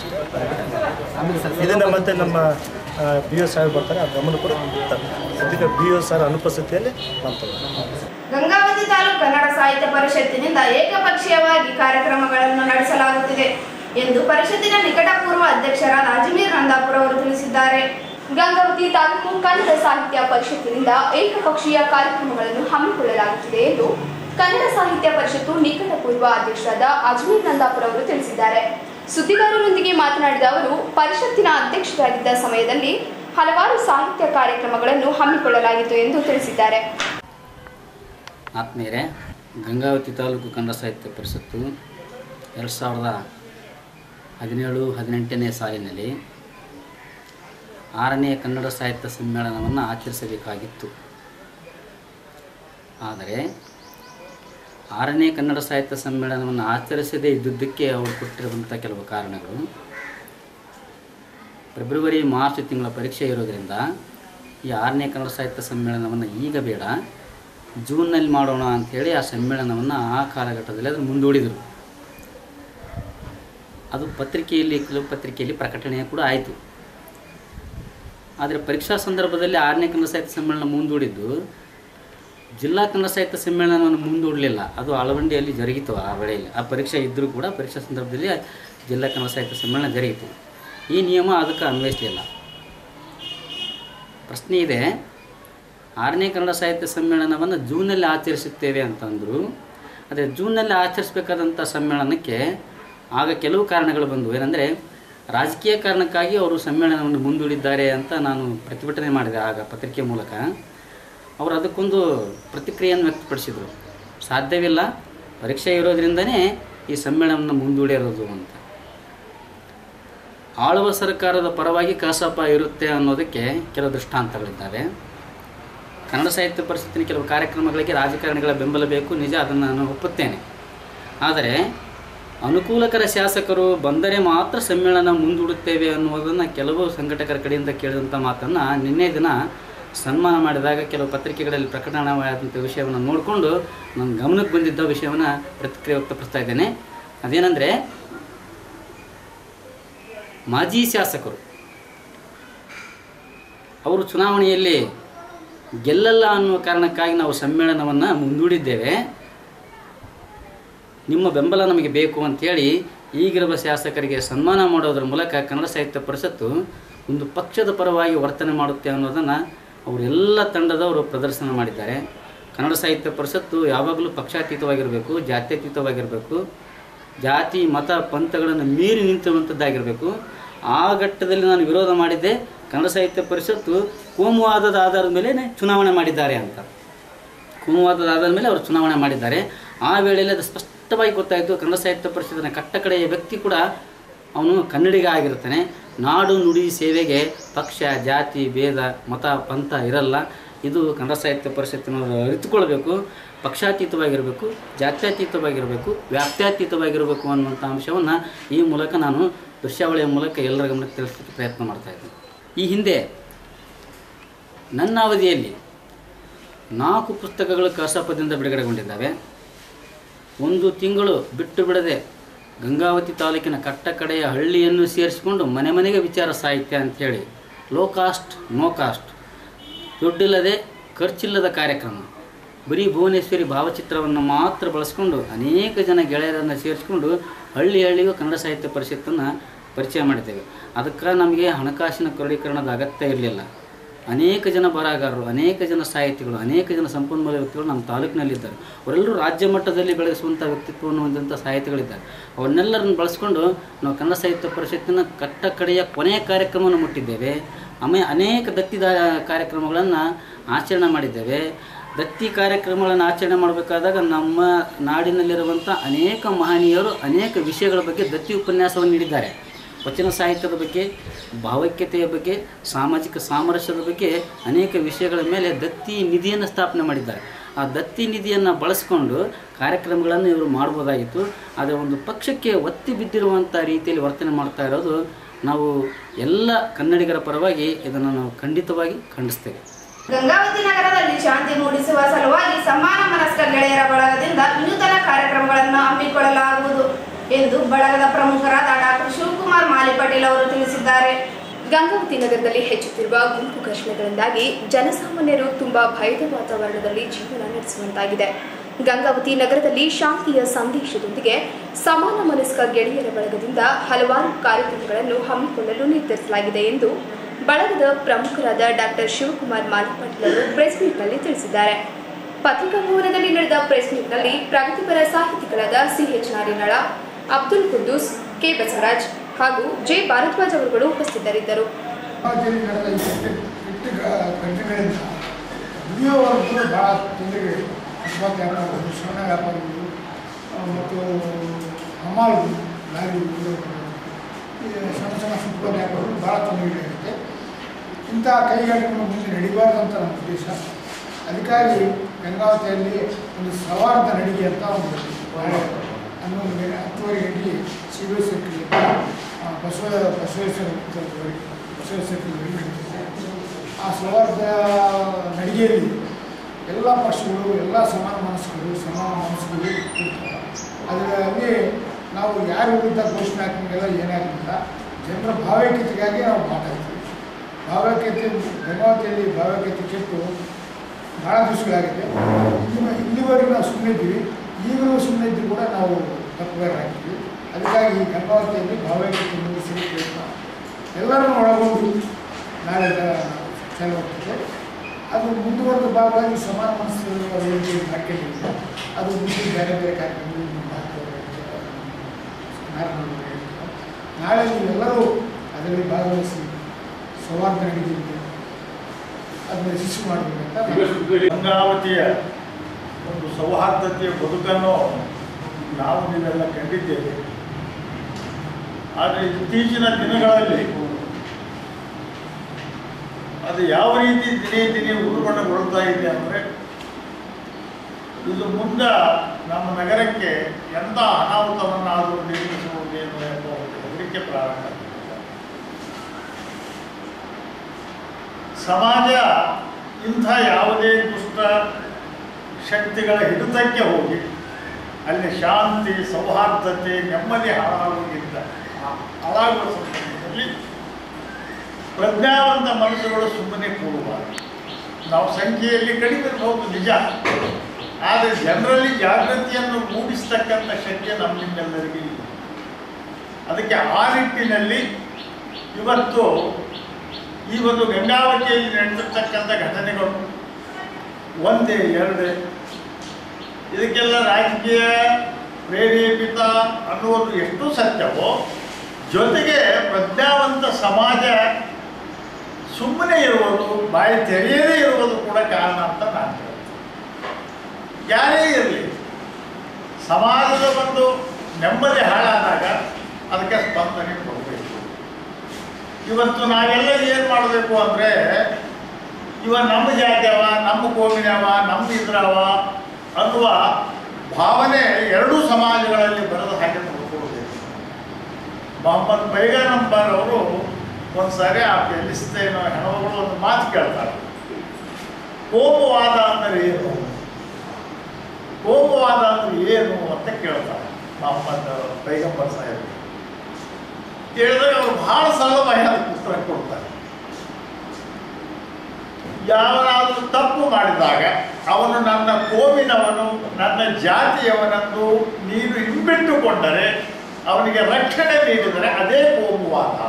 ಇದನ್ನು ಮತ್ತೆ ನಮ್ಮ BO ಸಾಹೇಬ್ ಬರ್ತಾರೆ, ಆ ಗಮನ ಕೂಡ ಸದ್ಯಕ್ಕೆ BO ಸರ್ ಅನುಪಸ್ಥಿತಿಯಲ್ಲಿ ನಾವು ತಗೋತೀವಿ. ಗಂಗಾವತಿ ತಾಲೂಕು ಕನ್ನಡ ಸಾಹಿತ್ಯ ಪರಿಷತ್ತಿನಿಂದ ಏಕಪಕ್ಷೀಯವಾಗಿ ಕಾರ್ಯಕ್ರಮಗಳನ್ನು ನಡೆಸಲಾಗುತ್ತಿದೆ ಎಂದು ಪರಿಷತ್ತಿನ ನಿಕಟಪೂರ್ವ ಅಧ್ಯಕ್ಷರಾದ ಅಜ್ಮೀರ್ ನಂದಾಪುರ ಅವರು ತಿಳಿಸಿದ್ದಾರೆ. ಗಂಗಾವತಿ ತಾಲೂಕು ಕನ್ನಡ ಸಾಹಿತ್ಯ ಪರಿಷತ್ತಿನಿಂದ ಏಕಪಕ್ಷೀಯ ಕಾರ್ಯಕ್ರಮಗಳನ್ನು ಹಮ್ಮಿಕೊಳ್ಳಲಾಗುತ್ತಿದೆ ಎಂದು ಕನ್ನಡ ಸಾಹಿತ್ಯ ಪರಿಷತ್ತು ನಿಕಟಪೂರ್ವ ಅಧ್ಯಕ್ಷರಾದ ಅಜ್ಮೀರ್ ನಂದಾಪುರ ಅವರು ತಿಳಿಸಿದ್ದಾರೆ. ಸುದ್ದಿಗಾರರೊಂದಿಗೆ ಮಾತನಾಡಿದ ಅವರು, ಪರಿಷತ್ತಿನ ಅಧ್ಯಕ್ಷರಾಗಿದ್ದ ಸಮಯದಲ್ಲಿ ಹಲವಾರು ಸಾಹಿತ್ಯ ಕಾರ್ಯಕ್ರಮಗಳನ್ನು ಹಮ್ಮಿಕೊಳ್ಳಲಾಗಿತ್ತು ಎಂದು ತಿಳಿಸಿದ್ದಾರೆ. ಆತ್ಮೀಯರೇ, ಗಂಗಾವತಿ ತಾಲೂಕು ಕನ್ನಡ ಸಾಹಿತ್ಯ ಪರಿಷತ್ತು 2017-18ನೇ ಸಾಲಿನಲ್ಲಿ 6ನೇ ಕನ್ನಡ ಸಾಹಿತ್ಯ ಸಮ್ಮೇಳನವನ್ನು ಆಚರಿಸಬೇಕಾಗಿತ್ತು. ಆದರೆ 6ನೇ ಕನ್ನಡ ಸಾಹಿತ್ಯ ಸಮ್ಮೇಳನವನ್ನು ಆಚರಿಸದೇ ಇದ್ದುದಕ್ಕೆ ಅವರು ಕೊಟ್ಟಿರುವಂಥ ಕೆಲವು ಕಾರಣಗಳು. ಫೆಬ್ರವರಿ-ಮಾರ್ಚ್ ತಿಂಗಳ ಪರೀಕ್ಷೆ ಇರೋದರಿಂದ ಈ 6ನೇ ಕನ್ನಡ ಸಾಹಿತ್ಯ ಸಮ್ಮೇಳನವನ್ನು ಈಗ ಬೇಡ, ಜೂನ್ನಲ್ಲಿ ಮಾಡೋಣ ಅಂಥೇಳಿ ಆ ಸಮ್ಮೇಳನವನ್ನು ಆ ಕಾಲಘಟ್ಟದಲ್ಲಿ ಅದನ್ನು ಮುಂದೂಡಿದರು. ಅದು ಕೆಲವು ಪತ್ರಿಕೆಯಲ್ಲಿ ಪ್ರಕಟಣೆ ಕೂಡ ಆಯಿತು. ಆದರೆ ಪರೀಕ್ಷಾ ಸಂದರ್ಭದಲ್ಲಿ 6ನೇ ಕನ್ನಡ ಸಾಹಿತ್ಯ ಸಮ್ಮೇಳನ ಮುಂದೂಡಿದ್ದು ಜಿಲ್ಲಾ ಕನ್ನಡ ಸಾಹಿತ್ಯ ಸಮ್ಮೇಳನವನ್ನು ಮುಂದೂಡಲಿಲ್ಲ. ಅದು ಆಳವಂಡಿಯಲ್ಲಿ ಜರುಗಿತು. ಆ ವೇಳೆಯಲ್ಲಿ ಆ ಪರೀಕ್ಷೆ ಇದ್ದರೂ ಕೂಡ ಪರೀಕ್ಷಾ ಸಂದರ್ಭದಲ್ಲಿ ಜಿಲ್ಲಾ ಕನ್ನಡ ಸಾಹಿತ್ಯ ಸಮ್ಮೇಳನ ಜರುಗಿತು. ಈ ನಿಯಮ ಅದಕ್ಕೆ ಅನ್ವಯಿಸಲಿಲ್ಲ. ಪ್ರಶ್ನೆ ಇದೆ, 6ನೇ ಕನ್ನಡ ಸಾಹಿತ್ಯ ಸಮ್ಮೇಳನವನ್ನು ಜೂನಲ್ಲಿ ಆಚರಿಸುತ್ತೇವೆ ಅಂತಂದರು. ಆದರೆ ಜೂನ್ನಲ್ಲಿ ಆಚರಿಸಬೇಕಾದಂಥ ಸಮ್ಮೇಳನಕ್ಕೆ ಆಗ ಕೆಲವು ಕಾರಣಗಳು ಬಂದವು. ಏನಂದರೆ ರಾಜಕೀಯ ಕಾರಣಕ್ಕಾಗಿ ಅವರು ಸಮ್ಮೇಳನವನ್ನು ಮುಂದೂಡಿದ್ದಾರೆ ಅಂತ ನಾನು ಪ್ರತಿಭಟನೆ ಮಾಡಿದೆ ಆಗ ಪತ್ರಿಕೆ ಮೂಲಕ. ಅವರು ಅದಕ್ಕೊಂದು ಪ್ರತಿಕ್ರಿಯೆಯನ್ನು ವ್ಯಕ್ತಪಡಿಸಿದರು. ಸಾಧ್ಯವಿಲ್ಲ, ಪರೀಕ್ಷೆ ಇರೋದ್ರಿಂದನೇ ಈ ಸಮ್ಮೇಳನವನ್ನು ಮುಂದೂಡಿರೋದು ಅಂತ. ಆಳುವ ಸರ್ಕಾರದ ಪರವಾಗಿ ಕಸಾಪ ಇರುತ್ತೆ ಅನ್ನೋದಕ್ಕೆ ಕೆಲವು ದೃಷ್ಟಾಂತಗಳಿದ್ದಾವೆ. ಕನ್ನಡ ಸಾಹಿತ್ಯ ಪರಿಷತ್ತಿನ ಕೆಲವು ಕಾರ್ಯಕ್ರಮಗಳಿಗೆ ರಾಜಕಾರಣಿಗಳ ಬೆಂಬಲ ಬೇಕು, ನಿಜ, ಅದನ್ನು ನಾನು ಒಪ್ಪುತ್ತೇನೆ. ಆದರೆ ಅನುಕೂಲಕರ ಶಾಸಕರು ಬಂದರೆ ಮಾತ್ರ ಸಮ್ಮೇಳನ ಮುಂದೂಡುತ್ತೇವೆ ಅನ್ನುವುದನ್ನು ಕೆಲವು ಸಂಘಟಕರ ಕಡೆಯಿಂದ ಕೇಳಿದಂಥ ಮಾತನ್ನು ನಿನ್ನೆ ದಿನ ಸನ್ಮಾನ ಮಾಡಿದಾಗ ಕೆಲವು ಪತ್ರಿಕೆಗಳಲ್ಲಿ ಪ್ರಕಟಣವಾದಂಥ ವಿಷಯವನ್ನು ನೋಡಿಕೊಂಡು ನನ್ನ ಗಮನಕ್ಕೆ ಬಂದಿದ್ದ ವಿಷಯವನ್ನು ಪ್ರತಿಕ್ರಿಯೆ ವ್ಯಕ್ತಪಡಿಸ್ತಾ ಇದ್ದೇನೆ. ಅದೇನೆಂದರೆ, ಮಾಜಿ ಶಾಸಕರು ಅವರು ಚುನಾವಣೆಯಲ್ಲಿ ಗೆಲ್ಲಲ್ಲ ಅನ್ನುವ ಕಾರಣಕ್ಕಾಗಿ ನಾವು ಸಮ್ಮೇಳನವನ್ನು ಮುಂದೂಡಿದ್ದೇವೆ, ನಿಮ್ಮ ಬೆಂಬಲ ನಮಗೆ ಬೇಕು ಅಂಥೇಳಿ ಈಗಿರುವ ಶಾಸಕರಿಗೆ ಸನ್ಮಾನ ಮಾಡೋದ್ರ ಮೂಲಕ ಕನ್ನಡ ಸಾಹಿತ್ಯ ಪರಿಷತ್ತು ಒಂದು ಪಕ್ಷದ ಪರವಾಗಿ ವರ್ತನೆ ಮಾಡುತ್ತೆ ಅನ್ನೋದನ್ನು ಅವರೆಲ್ಲ ತಂಡದವರು ಪ್ರದರ್ಶನ ಮಾಡಿದ್ದಾರೆ. ಕನ್ನಡ ಸಾಹಿತ್ಯ ಪರಿಷತ್ತು ಯಾವಾಗಲೂ ಪಕ್ಷಾತೀತವಾಗಿರಬೇಕು, ಜಾತ್ಯತೀತವಾಗಿರಬೇಕು, ಜಾತಿ ಮತ ಪಂಥಗಳನ್ನು ಮೀರಿ ನಿಂತಿರುವಂಥದ್ದಾಗಿರಬೇಕು. ಆ ಘಟ್ಟದಲ್ಲಿ ನಾನು ವಿರೋಧ ಮಾಡಿದ್ದೆ, ಕನ್ನಡ ಸಾಹಿತ್ಯ ಪರಿಷತ್ತು ಕೋಮುವಾದದ ಆಧಾರದ ಮೇಲೆ ಚುನಾವಣೆ ಮಾಡಿದ್ದಾರೆ ಅಂತ. ಕೋಮುವಾದದ ಆಧಾರದ ಮೇಲೆ ಅವರು ಚುನಾವಣೆ ಮಾಡಿದ್ದಾರೆ. ಆ ವೇಳೆಯಲ್ಲಿ ಅದು ಸ್ಪಷ್ಟವಾಗಿ ಗೊತ್ತಾಯಿತು, ಕನ್ನಡ ಸಾಹಿತ್ಯ ಪರಿಷತ್ತಿನ ಕಟ್ಟಕಡೆಯ ವ್ಯಕ್ತಿ ಕೂಡ ಅವನು ಕನ್ನಡಿಗ ಆಗಿರ್ತಾನೆ. ನಾಡು ನುಡಿ ಸೇವೆಗೆ ಪಕ್ಷ ಜಾತಿ ಭೇದ ಮತ ಪಂಥ ಇರಲ್ಲ. ಇದು ಕನ್ನಡ ಸಾಹಿತ್ಯ ಪರಿಷತ್ತಿನವರು ಅರಿತುಕೊಳ್ಬೇಕು. ಪಕ್ಷಾತೀತವಾಗಿರಬೇಕು, ಜಾತ್ಯತೀತವಾಗಿರಬೇಕು, ವ್ಯಾಪ್ತ್ಯಾತೀತವಾಗಿರಬೇಕು ಅನ್ನುವಂಥ ಅಂಶವನ್ನು ಈ ಮೂಲಕ ನಾನು ದೃಶ್ಯಾವಳಿಯ ಮೂಲಕ ಎಲ್ಲರ ಗಮನಕ್ಕೆ ತಿಳಿಸಲಿಕ್ಕೆ ಪ್ರಯತ್ನ ಮಾಡ್ತಾಯಿದ್ದೀನಿ. ಈ ಹಿಂದೆ ನನ್ನ ಅವಧಿಯಲ್ಲಿ 4 ಪುಸ್ತಕಗಳು ಕಸಾಪದಿಂದ ಬಿಡುಗಡೆಗೊಂಡಿದ್ದಾವೆ. 1 ತಿಂಗಳು ಬಿಟ್ಟು ಬಿಡದೆ ಗಂಗಾವತಿ ತಾಲೂಕಿನ ಕಟ್ಟಕಡೆಯ ಹಳ್ಳಿಯನ್ನು ಸೇರಿಸಿಕೊಂಡು ಮನೆ ಮನೆಗೆ ವಿಚಾರ ಸಾಹಿತ್ಯ ಅಂಥೇಳಿ ಲೋ ಕಾಸ್ಟ್ ನೋ ಕಾಸ್ಟ್, ದುಡ್ಡಿಲ್ಲದೆ ಖರ್ಚಿಲ್ಲದ ಕಾರ್ಯಕ್ರಮ, ಬರೀ ಭುವನೇಶ್ವರಿ ಭಾವಚಿತ್ರವನ್ನು ಮಾತ್ರ ಬಳಸ್ಕೊಂಡು ಅನೇಕ ಜನ ಗೆಳೆಯರನ್ನು ಸೇರಿಸ್ಕೊಂಡು ಹಳ್ಳಿಗೂ ಕನ್ನಡ ಸಾಹಿತ್ಯ ಪರಿಷತ್ತನ್ನು ಪರಿಚಯ ಮಾಡಿದ್ದೇವೆ. ಅದಕ್ಕೆ ನಮಗೆ ಹಣಕಾಸಿನ ಕ್ರೋಢೀಕರಣದ ಅಗತ್ಯ ಇರಲಿಲ್ಲ. ಅನೇಕ ಜನ ಬರಹಗಾರರು, ಅನೇಕ ಜನ ಸಾಹಿತಿಗಳು, ಅನೇಕ ಜನ ಸಂಪನ್ಮೂಲ ವ್ಯಕ್ತಿಗಳು ನಮ್ಮ ತಾಲೂಕಿನಲ್ಲಿದ್ದಾರೆ. ಅವರೆಲ್ಲರೂ ರಾಜ್ಯ ಮಟ್ಟದಲ್ಲಿ ಬೆಳೆಸುವಂಥ ವ್ಯಕ್ತಿತ್ವವನ್ನು ಹೊಂದಿದಂಥ ಸಾಹಿತಿಗಳಿದ್ದಾರೆ. ಅವನ್ನೆಲ್ಲರನ್ನು ಬಳಸ್ಕೊಂಡು ನಾವು ಕನ್ನಡ ಸಾಹಿತ್ಯ ಪರಿಷತ್ತಿನ ಕಟ್ಟ ಕಡೆಯ ಕೊನೆಯ ಕಾರ್ಯಕ್ರಮವನ್ನು ಮುಟ್ಟಿದ್ದೇವೆ. ಅನೇಕ ದತ್ತಿ ಕಾರ್ಯಕ್ರಮಗಳನ್ನು ಆಚರಣೆ ಮಾಡಿದ್ದೇವೆ. ದತ್ತಿ ಕಾರ್ಯಕ್ರಮಗಳನ್ನು ಆಚರಣೆ ಮಾಡಬೇಕಾದಾಗ ನಮ್ಮ ನಾಡಿನಲ್ಲಿರುವಂಥ ಅನೇಕ ಮಹನೀಯರು ಅನೇಕ ವಿಷಯಗಳ ಬಗ್ಗೆ ದತ್ತಿ ಉಪನ್ಯಾಸವನ್ನು ನೀಡಿದ್ದಾರೆ. ವಚನ ಸಾಹಿತ್ಯದ ಬಗ್ಗೆ, ಭಾವೈಕ್ಯತೆಯ ಬಗ್ಗೆ, ಸಾಮಾಜಿಕ ಸಾಮರಸ್ಯದ ಬಗ್ಗೆ ಅನೇಕ ವಿಷಯಗಳ ಮೇಲೆ ದತ್ತಿ ನಿಧಿಯನ್ನು ಸ್ಥಾಪನೆ ಮಾಡಿದ್ದಾರೆ. ಆ ದತ್ತಿ ನಿಧಿಯನ್ನು ಬಳಸ್ಕೊಂಡು ಕಾರ್ಯಕ್ರಮಗಳನ್ನು ಇವರು ಮಾಡ್ಬೋದಾಗಿತ್ತು. ಆದರೆ ಒಂದು ಪಕ್ಷಕ್ಕೆ ಒತ್ತಿ ಬಿದ್ದಿರುವಂಥ ರೀತಿಯಲ್ಲಿ ವರ್ತನೆ ಮಾಡ್ತಾ ಇರೋದು ನಾವು ಎಲ್ಲ ಕನ್ನಡಿಗರ ಪರವಾಗಿ ಇದನ್ನು ನಾವು ಖಂಡಿತವಾಗಿ ಖಂಡಿಸ್ತೇವೆ. ಗಂಗಾವತಿ ನಗರದಲ್ಲಿ ಶಾಂತಿ ಮೂಡಿಸುವ ಸಲುವಾಗಿ ಸಮಾನ ಮನಸ್ಕ ಗೆಳೆಯರ ಬಳಗದಿಂದ ವಿನೂತನ ಕಾರ್ಯಕ್ರಮಗಳನ್ನು ಹಮ್ಮಿಕೊಳ್ಳಲಾಗುವುದು ಎಂದು ಬಳಗದ ಪ್ರಮುಖರಾದ ಡಾಕ್ಟರ್ ಶಿವಕುಮಾರ್ ಮಾಲಿಪಾಟೀಲ್ ಅವರು ತಿಳಿಸಿದ್ದಾರೆ. ಗಂಗಾವತಿ ನಗರದಲ್ಲಿ ಹೆಚ್ಚುತ್ತಿರುವ ಗುಂಪು ಘರ್ಷಣೆಗಳಿಂದಾಗಿ ಜನಸಾಮಾನ್ಯರು ತುಂಬಾ ಭಯದ ವಾತಾವರಣದಲ್ಲಿ ಜೀವನ ನಡೆಸುವಂತಾಗಿದೆ. ಗಂಗಾವತಿ ನಗರದಲ್ಲಿ ಶಾಂತಿಯ ಸಂದೇಶದೊಂದಿಗೆ ಸಮಾನ ಮನಸ್ಕ ಗೆಳೆಯರ ಬಳಗದಿಂದ ಹಲವಾರು ಕಾರ್ಯಕ್ರಮಗಳನ್ನು ಹಮ್ಮಿಕೊಳ್ಳಲು ನಿರ್ಧರಿಸಲಾಗಿದೆ ಎಂದು ಬಳಗದ ಪ್ರಮುಖರಾದ ಡಾಕ್ಟರ್ ಶಿವಕುಮಾರ್ ಮಾಲಿಪಾಟೀಲ್ ಅವರು ಪ್ರೆಸ್ ಮೀಟ್ನಲ್ಲಿ ತಿಳಿಸಿದ್ದಾರೆ. ಪತ್ರಿಕಾ ಭವನದಲ್ಲಿ ನಡೆದ ಪ್ರೆಸ್ ಮೀಟ್ನಲ್ಲಿ ಪ್ರಗತಿಪರ ಸಾಹಿತಿಗಳಾದ ಸಿಎಚ್ ನಾರಿನಾಳ, ಅಬ್ದುಲ್ ಕುದ್ದೂಸ್, ಕೆ ಬಸವರಾಜ್ ಹಾಗೂ ಜೆ ಭಾರದ್ವಾಜ್ ಅವರುಗಳು ಉಪಸ್ಥಿತರಿದ್ದರು. ಸಣ್ಣ ವ್ಯಾಪಾರಿಗಳು ಮತ್ತು ಹಮಾಲುಗಳು, ಲಾರಿ ಸಣ್ಣ ಸಣ್ಣ ಫುಟ್ಬಾಲ್ ವ್ಯಾಪಾರಗಳು ಭಾಳ ತೊಂದರೆಗಳಿರುತ್ತೆ. ಇಂಥ ಕೈಗಾರಿಕೆಗಳು ಮುಂದೆ ನಡಿಬಾರ್ದಂತ ನಮ್ಮ ಉದ್ದೇಶ. ಅದಕ್ಕಾಗಿ ಗಂಗಾವತಿಯಲ್ಲಿ ಒಂದು ಸವಾರದ ನಡಿಗೆ ಅಂತ ಒಂದು ಒಳ್ಳೆ 10:30 ಗಂಟೆಗೆ ಸಿಬಿಐ ಸರ್ಕಲ್ ಬಸವೇಶ್ವರ ಸರ್ಕಲ್ ನಡೀತದೆ. ಆ ಸವಾರದ ನಡಿಗೆಯಲ್ಲಿ ಎಲ್ಲ ಪಕ್ಷಗಳು, ಎಲ್ಲ ಸಮಾನ ಮನಸ್ಸುಗಳು ಇರ್ತಾರೆ. ಅದರಲ್ಲಿ ನಾವು ಯಾರ ವಿರುದ್ಧ ಘೋಷಣೆ ಹಾಕಿಲ್ಲ, ಏನಾಗಲಿಲ್ಲ. ಜನರ ಭಾವೈಕ್ಯತೆಗಾಗಿ ನಾವು ಮಾತಾಡ್ತೀವಿ. ಭಾವೈಕ್ಯತೆ ಗಂಗಾವತಿಯಲ್ಲಿ ಭಾವೈಕ್ಯತೆ ಕೆಟ್ಟು ಭಾಳ ದಿವಸಗಳಾಗಿದೆ. ಇಲ್ಲಿವರೆಗೂ ನಾವು ಸುಮ್ಮನೆ ಇದ್ದೀವಿ. ಈಗಲೂ ಸುಮ್ಮನೆ ಇದ್ದರೂ ಕೂಡ ನಾವು ತಪ್ಪುಗಾರರಾಗ್ತೀವಿ. ಅದಕ್ಕಾಗಿ ಗಂಗಾವತಿಯಲ್ಲಿ ಭಾವೈಕ್ಯತೆ ನಿಲ್ಲಿಸಲು ಪ್ರಯತ್ನ ಎಲ್ಲರನ್ನೂ ಒಳಗೊಂಡು ನಾಳೆ ಹೋಗ್ತದೆ. ಅದು ಮುಂದುವರೆದ ಭಾಗವಾಗಿ ಸಮಾನ ಮನಸ್ಸುಗಳ ವೇದಿಕೆ ಹಾಕೊಂಡಿಲ್ಲ. ಅದು ಮುಂದೆ ಬೇರೆ ಬೇರೆ ಕಾರ್ಯಕ್ರಮಗಳು ನಾಳೆ ನೀವೆಲ್ಲರೂ ಅದರಲ್ಲಿ ಭಾಗವಹಿಸಿ ಸೌಹಾರ್ದ ನಡೀತಿದೆ ಅದನ್ನು ಯಶಸ್ವಿ ಮಾಡಬೇಕಂತ. ಗಂಗಾವತಿಯ ಒಂದು ಸೌಹಾರ್ದತೆಯ ಬದುಕನ್ನು ನಾವು ನೀವೆಲ್ಲ ಕಂಡಿದ್ದೇವೆ. ಆದರೆ ಇತ್ತೀಚಿನ ದಿನಗಳಲ್ಲಿ ಅದು ಯಾವ ರೀತಿ ದಿನೇ ಉಲ್ಬಣಗೊಳ್ತಾ ಇದೆ ಅಂದರೆ, ಇದು ಮುಂದೆ ನಮ್ಮ ನಗರಕ್ಕೆ ಎಂಥ ಅನಾಹುತವನ್ನಾದರೂ ನಿರ್ಮಿಸುವುದೇನು ಎಂಬ ಒಂದು ಹೆದರಿಕೆ ಪ್ರಾರಂಭ. ಸಮಾಜ ಇಂಥ ಯಾವುದೇ ದುಷ್ಟ ಶಕ್ತಿಗಳ ಹಿಡಿತಕ್ಕೆ ಹೋಗಿ ಅಲ್ಲಿ ಶಾಂತಿ, ಸೌಹಾರ್ದತೆ, ನೆಮ್ಮದಿ ಹಾಳಾಗುವ ಸಂದರ್ಭದಲ್ಲಿ ಪ್ರಜ್ಞಾವಂತ ಮನಸ್ಸುಗಳು ಸುಮ್ಮನೆ ಕೂಡಬಾರದು. ನಾವು ಸಂಖ್ಯೆಯಲ್ಲಿ ಕಡಿಮೆ ಇರಬಹುದು ನಿಜ, ಆದರೆ ಜನರಲ್ಲಿ ಜಾಗೃತಿಯನ್ನು ಮೂಡಿಸ್ತಕ್ಕಂಥ ಶಕ್ತಿ ನಮ್ಮಿಂದೆಲ್ಲರಿಗೂ ಇಲ್ಲ. ಅದಕ್ಕೆ ಆ ನಿಟ್ಟಿನಲ್ಲಿ ಇವತ್ತು ಈ ಒಂದು ಗಂಗಾವತಿಯಲ್ಲಿ ನಡೆದಿರ್ತಕ್ಕಂಥ ಘಟನೆಗಳು ಒಂದೇ ಎರಡೇ, ಇದಕ್ಕೆಲ್ಲ ರಾಜಕೀಯ ಪ್ರೇರೇಪಿತ ಅನ್ನುವುದು ಎಷ್ಟು ಸತ್ಯವೋ, ಜೊತೆಗೆ ಪ್ರಜ್ಞಾವಂತ ಸಮಾಜ ಸುಮ್ಮನೆ ಇರುವುದು, ಬಾಯಿ ತೆರೆಯದೇ ಇರುವುದು ಕೂಡ ಕಾರಣ ಅಂತ ನಾನು ಹೇಳ್ತೀನಿ. ಯಾರೇ ಇರಲಿ, ಸಮಾಜದ ಒಂದು ನೆಮ್ಮದಿ ಹಾಳಾದಾಗ ಅದಕ್ಕೆ ಸ್ಪಂದನೆ ಕೊಡಬೇಕು. ಇವತ್ತು ನಾವೆಲ್ಲ ಏನು ಮಾಡಬೇಕು ಅಂದರೆ, ಇವ ನಮ್ಮ ಜಾತಿಯವ, ನಮ್ಮ ಕೋಮಿನವ, ನಮ್ಮ ಇದ್ರವ ಅನ್ನುವ ಭಾವನೆ ಎರಡೂ ಸಮಾಜಗಳಲ್ಲಿ ಬರೆದು ಹಾಗೆ ನೋಡ್ಕೊಳ್ಬೇಕು. ಮೊಹಮ್ಮದ್ ಪೈಗಂಬರ್ ಅವರು ಒಂದು ಸಾರಿ ಆ ಫಿಲಿಸ್ತೀನ್ ಹೆಣಗಳು ಒಂದು ಮಾತು ಕೇಳ್ತಾರೆ, ಕೋಮುವಾದ ಅಂದರೆ ಏನು, ಕೋಮುವಾದ ಅಂದ್ರೆ ಏನು ಅಂತ ಕೇಳ್ತಾರೆ ಮೊಹಮ್ಮದ್ ಪೈಗಂಬರ್ ಸಾಹೇಬ್. ಕೇಳಿದಾಗ ಅವರು ಬಹಳ ಸರಳವಾಗಿ ಅದಕ್ಕೆ ಉತ್ತರ ಕೊಡ್ತಾರೆ. ಯಾವನಾದರೂ ತಪ್ಪು ಮಾಡಿದಾಗ ಅವನು ನನ್ನ ಕೋಮಿನವನು, ನನ್ನ ಜಾತಿಯವನನ್ನು ನೀನು ಹಿಂಬಿಟ್ಟುಕೊಂಡರೆ, ಅವನಿಗೆ ರಕ್ಷಣೆ ನೀಡಿದರೆ ಅದೇ ಕೋಮುವಾದ.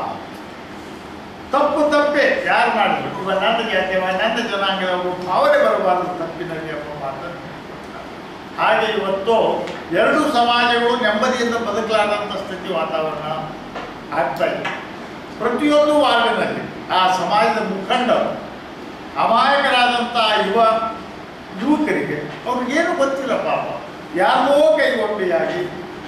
ತಪ್ಪು ತಪ್ಪೇ ಯಾರು ಮಾಡಿದ್ರು, ನನ್ನ ಜಾತಿಯವ, ನನ್ನ ಜನಾಂಗದವರು, ಅವರೇ ಬರಬಾರದು ತಪ್ಪಿನಲ್ಲಿ ಎಂಬ ಮಾತನ್ನು. ಹಾಗೆ ಇವತ್ತು ಎರಡೂ ಸಮಾಜಗಳು ನೆಮ್ಮದಿಯಿಂದ ಬದುಕಲಾದಂಥ ಸ್ಥಿತಿ ವಾತಾವರಣ ಆಗ್ತಾ ಇದೆ. ಪ್ರತಿಯೊಂದು ವಾರ್ಡಿನಲ್ಲಿ ಆ ಸಮಾಜದ ಮುಖಂಡರು ಅಮಾಯಕರಾದಂಥ ಯುವಕರಿಗೆ ಅವ್ರಿಗೇನು ಗೊತ್ತಿಲ್ಲ ಪಾಪ, ಯಾರೋ ಕೈಗೊಂಡಿಯಾಗಿ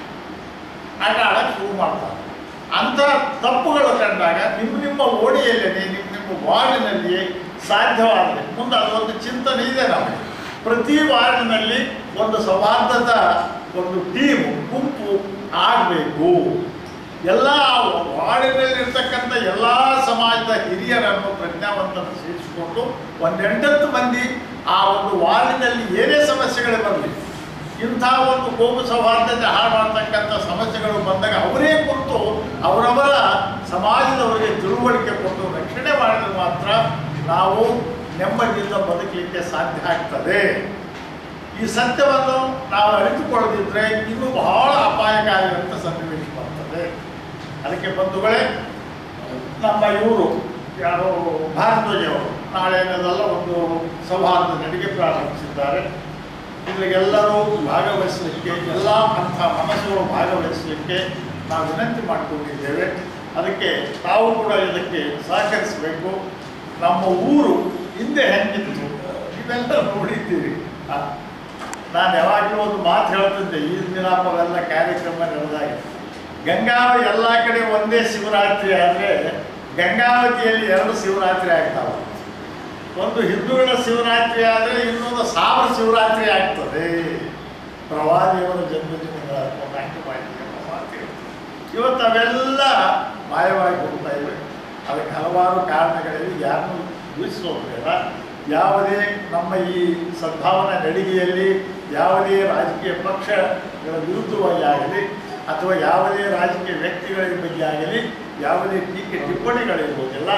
ಆಟ ಆಡಕ್ಕೆ ಶುರು ಮಾಡ್ತಾರೆ. ಅಂಥ ತಪ್ಪುಗಳು ಕಂಡಾಗ ನಿಮ್ಮ ಓಣಿಯಲ್ಲೇ, ನಿಮ್ಮ ವಾರ್ಡಿನಲ್ಲಿಯೇ ಸಾಧ್ಯವಾದರೆ ಮುಂದೆ ಅದೊಂದು ಚಿಂತನೆ ಇದೆ. ನಮಗೆ ಪ್ರತಿ ವಾರ್ಡಿನಲ್ಲಿ ಒಂದು ಸೌಹಾರ್ದದ ಒಂದು ಟೀಮು, ಗುಂಪು ಆಗಬೇಕು. ಎಲ್ಲ ವಾರ್ಡಿನಲ್ಲಿರ್ತಕ್ಕಂಥ ಎಲ್ಲ ಸಮಾಜದ ಹಿರಿಯರನ್ನು, ಪ್ರಜ್ಞಾವಂತರನ್ನು ಸೇರಿಸಿಕೊಂಡು ಒಂದು 8 ಮಂದಿ ಆ ಒಂದು ವಾರ್ಡಿನಲ್ಲಿ ಏನೇ ಸಮಸ್ಯೆಗಳು ಬರಲಿ, ಇಂಥ ಒಂದು ಕೋಮು ಸೌಹಾರ್ದತೆ ಹಾಳು ಮಾಡ್ತಕ್ಕಂಥ ಸಮಸ್ಯೆಗಳು ಬಂದಾಗ ಅವರೇ ಕುರಿತು ಅವರವರ ಸಮಾಜದವರಿಗೆ ತಿಳುವಳಿಕೆ ಕೊಟ್ಟು ರಕ್ಷಣೆ ಮಾಡಿದ್ರೆ ಮಾತ್ರ ನಾವು ನೆಮ್ಮದಿಯಿಂದ ಬದುಕಲಿಕ್ಕೆ ಸಾಧ್ಯ ಆಗ್ತದೆ. ಈ ಸತ್ಯವನ್ನು ನಾವು ಅರಿತುಕೊಳ್ಳದಿದ್ದರೆ ಇನ್ನೂ ಬಹಳ ಅಪಾಯಕಾರಿಯಾದಂಥ ಸನ್ನಿವೇಶ ಬರ್ತದೆ. ಅದಕ್ಕೆ ಬಂಧುಗಳೇ, ನಮ್ಮ ಇವರು ಯಾರು ಭಾರದ್ವಾಜವರು ನಾಳೆನೆಲ್ಲ ಒಂದು ಸೌಹಾರ್ದ ನಡಿಗೆ ಪ್ರಾರಂಭಿಸಿದ್ದಾರೆ. ಇಲ್ಲಿಗೆಲ್ಲರೂ ಭಾಗವಹಿಸಲಿಕ್ಕೆ, ಎಲ್ಲ ಅಂಥ ಮನಸ್ಸುಗಳು ಭಾಗವಹಿಸಲಿಕ್ಕೆ ನಾವು ವಿನಂತಿ ಮಾಡಿಕೊಂಡಿದ್ದೇವೆ. ಅದಕ್ಕೆ ತಾವು ಕೂಡ ಇದಕ್ಕೆ ಸಹಕರಿಸಬೇಕು. ನಮ್ಮ ಊರು ಹಿಂದೆ ಹೆಂಗಿತ್ತು ಇವೆಲ್ಲ ನೋಡಿದ್ದೀರಿ. ನಾನು ಯಾವಾಗಲೂ ಒಂದು ಮಾತು ಹೇಳ್ತಿದ್ದೆ, ಈ ದಿನಾಪವೆಲ್ಲ ಕಾರ್ಯಕ್ರಮ ನಡೆದಾಗ ಗಂಗಾವತಿ ಎಲ್ಲ ಕಡೆ ಒಂದೇ ಶಿವರಾತ್ರಿ ಆದರೆ ಗಂಗಾವತಿಯಲ್ಲಿ 2 ಶಿವರಾತ್ರಿ ಆಗ್ತಾವೆ. ಒಂದು ಹಿಂದೂಗಳ ಶಿವರಾತ್ರಿ ಆದರೆ ಇನ್ನೊಂದು ಸಾವಿರ ಶಿವರಾತ್ರಿ ಆಗ್ತದೆ. ಪ್ರವಾದಿಯವರ ಜನ್ಮದಿನಗಳ ನಾಟ್ಯ ಮಾಡಿದ್ದೇವೆ ಮಾತು. ಇವತ್ತು ಅವೆಲ್ಲ ಮಾಯವಾಗಿ ಹೋಗ್ತಾ ಇವೆ. ಅದಕ್ಕೆ ಹಲವಾರು ಕಾರಣಗಳಲ್ಲಿ ಯಾರನ್ನೂ ದೂಷಿಸೋದಿಲ್ಲ. ಯಾವುದೇ ನಮ್ಮ ಈ ಸದ್ಭಾವನಾ ನಡಿಗೆಯಲ್ಲಿ ಯಾವುದೇ ರಾಜಕೀಯ ಪಕ್ಷಗಳ ವಿರುದ್ಧವಾಗಿ ಆಗಲಿ ಅಥವಾ ಯಾವುದೇ ರಾಜಕೀಯ ವ್ಯಕ್ತಿಗಳ ಬಗ್ಗೆ ಆಗಲಿ ಯಾವುದೇ ಟೀಕೆ ಟಿಪ್ಪಣಿಗಳಿರ್ಬೋದಿಲ್ಲ.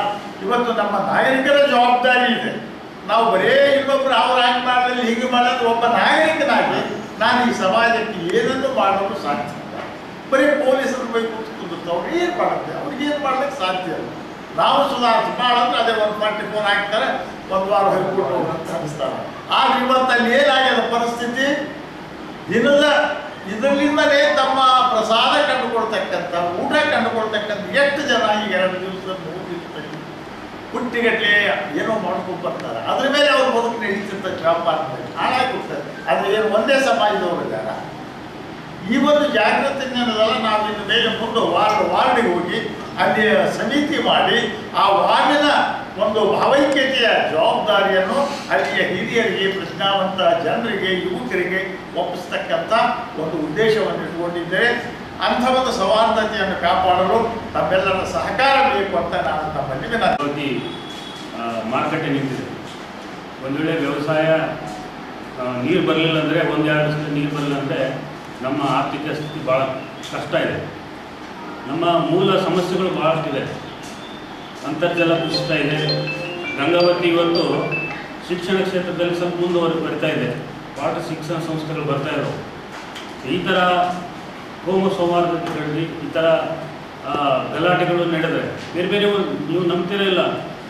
ಇವತ್ತು ನಮ್ಮ ನಾಗರಿಕರ ಜವಾಬ್ದಾರಿ ಇದೆ. ನಾವು ಬರೇ ಇನ್ನೊಬ್ರು ಅವ್ರು ಹಾಗೆ ಮಾಡಲಿ ಹೀಗೆ ಮಾಡೋದು, ಒಬ್ಬ ನಾಗರಿಕನಾಗಿ ನಾನು ಈ ಸಮಾಜಕ್ಕೆ ಏನನ್ನು ಮಾಡಲು ಸಾಧ್ಯ ಇಲ್ಲ. ಬರೀ ಪೊಲೀಸರು ಬೈ ಕೂತ್ಕೊಂಡು ಅವ್ರು ಏನು ಮಾಡುತ್ತೆ, ಅವ್ರಿಗೆ ಏನು ಮಾಡ್ಲಿಕ್ಕೆ ಸಾಧ್ಯ ಇಲ್ಲ. ನಾವು ಸುಧಾರಿಸಿ ಮಾಡಂದ್ರೆ ಅದೇ ಒಂದು ಪಾರ್ಟಿ ಫೋನ್ ಹಾಕ್ತಾರೆ, ಒಂದು ವಾರ ಹೋಗ್ಬಿಟ್ಟು ಅನಿಸ್ತಾರೆ. ಆದ್ರೆ ಇವತ್ತು ಅಲ್ಲಿ ಏನಾಗ್ಯದ ಪರಿಸ್ಥಿತಿ, ದಿನದ ಇದರಿಂದಲೇ ತಮ್ಮ ಪ್ರಸಾದ ಕಂಡುಕೊಳ್ತಕ್ಕಂಥ, ಊಟ ಕಂಡುಕೊಳ್ತಕ್ಕಂಥ ಎಷ್ಟು ಜನ ಈಗ 2 ದಿವಸ 3 ದಿವಸದಲ್ಲಿ ಹುಟ್ಟಿಗಟ್ಟಲೆ ಏನೋ ಮಾಡ್ಕೊಂಡು ಬರ್ತಾರೆ. ಅದ್ರ ಮೇಲೆ ಅವ್ರು ಬದುಕು ನಡೀತಿರ್ತಾರೆ, ವ್ಯಾಪಾರ ಹಾಳಾಗಿರ್ತಾರೆ. ಆದರೆ ಏನು ಒಂದೇ ಸಮಾಜದವರು ಇದ್ದಾರೆ. ಈ ಒಂದು ಜಾಗೃತಿ ಜ್ಞಾನದಲ್ಲ, ನಾವು ಇನ್ನು ಮೇಲೆ ಮುಂದೆ ವಾರ್ಡಿಗೆ ಹೋಗಿ ಅಲ್ಲಿ ಸಮಿತಿ ಮಾಡಿ ಆ ವಾರ್ಡಿನ ಒಂದು ಭಾವೈಕ್ಯತೆಯ ಜವಾಬ್ದಾರಿಯನ್ನು ಅಲ್ಲಿಯ ಹಿರಿಯರಿಗೆ, ಪ್ರಜ್ಞಾವಂತ ಜನರಿಗೆ, ಯುವಕರಿಗೆ ಒಪ್ಪಿಸ್ತಕ್ಕಂಥ ಒಂದು ಉದ್ದೇಶವನ್ನು ಇಟ್ಕೊಂಡಿದ್ದೇವೆ. ಅಂಥ ಒಂದು ಸೌಹಾರ್ದತೆಯನ್ನು ಕಾಪಾಡಲು ತಮ್ಮೆಲ್ಲರ ಸಹಕಾರ ಬೇಕು ಅಂತ ನಾನು ತಮ್ಮಲ್ಲಿ ವಿನಂತಿ. ಮಾರುಕಟ್ಟೆ ನಿಂತಿದೆ. ಒಂದು ವೇಳೆ ವ್ಯವಸಾಯ ನೀರು ಬರಲಿಲ್ಲ ಅಂದರೆ, 1-2 ವರ್ಷ ನೀರು ಬರಲಿಲ್ಲ ಅಂದರೆ ನಮ್ಮ ಆರ್ಥಿಕ ಸ್ಥಿತಿ ಭಾಳ ಕಷ್ಟ ಇದೆ. ನಮ್ಮ ಮೂಲ ಸಮಸ್ಯೆಗಳು ಭಾಳಷ್ಟಿದೆ. ಅಂತರ್ಜಲ ಕುಸಿತ ಇದೆ. ಗಂಗಾವತಿ ಇವತ್ತು ಶಿಕ್ಷಣ ಕ್ಷೇತ್ರದಲ್ಲಿ ಸ್ವಲ್ಪ ಮುಂದುವರೆದು ಬರ್ತಾ ಇದೆ. ಪಾಠ ಶಿಕ್ಷಣ ಸಂಸ್ಥೆಗಳು ಬರ್ತಾ ಇರೋವು. ಈ ಥರ ಕೋಮು ಸೌಹಾರ್ದತೆಗಳಲ್ಲಿ ಈ ಥರ ಗಲಾಟೆಗಳು ನಡೆದರೆ ಬೇರೆ ಬೇರೆ ನೀವು ನಂಬ್ತಿರೋ ಇಲ್ಲ,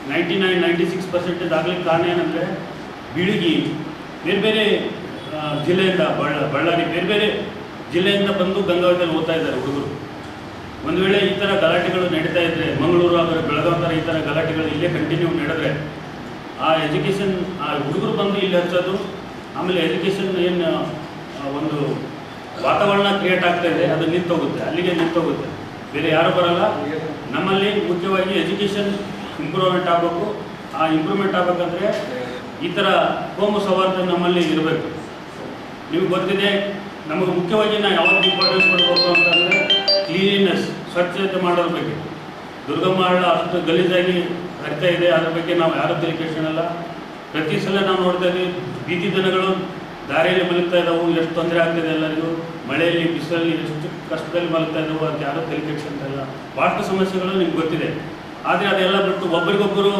99-96% ಆಗಲಿಕ್ಕೆ ಕಾರಣ ಏನಂದರೆ ಬೀಳಿಗಿ ಬೇರೆ ಬೇರೆ ಜಿಲ್ಲೆಯಿಂದ ಬಳ್ಳಾರಿ ಬೇರೆ ಬೇರೆ ಜಿಲ್ಲೆಯಿಂದ ಬಂದು ಗಂಗಾವತಿಯಲ್ಲಿ ಓದ್ತಾ ಇದ್ದಾರೆ ಹುಡುಗರು. ಒಂದು ವೇಳೆ ಈ ಥರ ಗಲಾಟೆಗಳು ನಡೀತಾ ಇದ್ದರೆ, ಮಂಗಳೂರು ಆದರೆ ಬೆಳಗಾವಿ ಥರ ಈ ಥರ ಗಲಾಟೆಗಳು ಇಲ್ಲೇ ಕಂಟಿನ್ಯೂ ನಡೆದ್ರೆ ಆ ಎಜುಕೇಷನ್, ಆ ಹುಡುಗರು ಬಂದು ಇಲ್ಲಿ ಹಚ್ಚೋದು, ಆಮೇಲೆ ಎಜುಕೇಷನ್ ಏನು ಒಂದು ವಾತಾವರಣ ಕ್ರಿಯೇಟ್ ಆಗ್ತಾ ಇದೆ ಅದು ನಿಂತೋಗುತ್ತೆ, ಅಲ್ಲಿಗೆ ನಿಂತೋಗುತ್ತೆ, ಬೇರೆ ಯಾರು ಬರಲ್ಲ. ನಮ್ಮಲ್ಲಿ ಮುಖ್ಯವಾಗಿ ಎಜುಕೇಷನ್ ಇಂಪ್ರೂವ್ಮೆಂಟ್ ಆಗಬೇಕು. ಆ ಇಂಪ್ರೂವ್ಮೆಂಟ್ ಆಗಬೇಕಂದ್ರೆ ಈ ಥರ ಕೋಮು ಸೌಹಾರ್ದ ನಮ್ಮಲ್ಲಿ ಇರಬೇಕು. ನಿಮಗೆ ಗೊತ್ತಿದೆ, ನಮಗೆ ಮುಖ್ಯವಾಗಿ ನಾವು ಯಾವತ್ತು ಇಂಪಾರ್ಟೆನ್ಸ್ ಕೊಡಬೇಕು ಅಂತಂದರೆ ಕ್ಲೀನಿನೆಸ್, ಸ್ವಚ್ಛತೆ ಮಾಡೋದ್ರ ಬಗ್ಗೆ. ದುರ್ಗಮ್ಮ ಹಳ್ಳ ಅಷ್ಟು ಗಲೀಜಾಗಿ ಹರಿತಾ ಇದೆ, ಅದ್ರ ಬಗ್ಗೆ ನಾವು ಯಾರೂ ತಲೆ ಕೆಡಿಸ್ಕೊಳ್ಳಲ್ಲ. ಪ್ರತಿ ಸಲ ನಾವು ನೋಡ್ತಾ ಇದ್ದೀವಿ, ಬೀದಿ ದನಗಳು ದಾರಿಯಲ್ಲಿ ಮಲಗ್ತಾ ಇದ್ದಾವೆ, ಎಷ್ಟು ತೊಂದರೆ ಆಗ್ತಾಯಿದೆ ಎಲ್ಲರಿಗೂ. ಮಳೆಯಲ್ಲಿ ಬಿಸಿಲಲ್ಲಿ ಎಷ್ಟು ಕಷ್ಟದಲ್ಲಿ ಮಲಗ್ತಾ ಇದ್ದಾವೆ ಅಂತ ಯಾರೂ ತಲೆ ಕೆಡಿಸ್ಕೊಂತಿಲ್ಲ. ಭಾಳಷ್ಟು ಸಮಸ್ಯೆಗಳು ನಿಮ್ಗೆ ಗೊತ್ತಿದೆ. ಆದರೆ ಅದೆಲ್ಲ ಬಿಟ್ಟು ಒಬ್ಬರಿಗೊಬ್ಬರು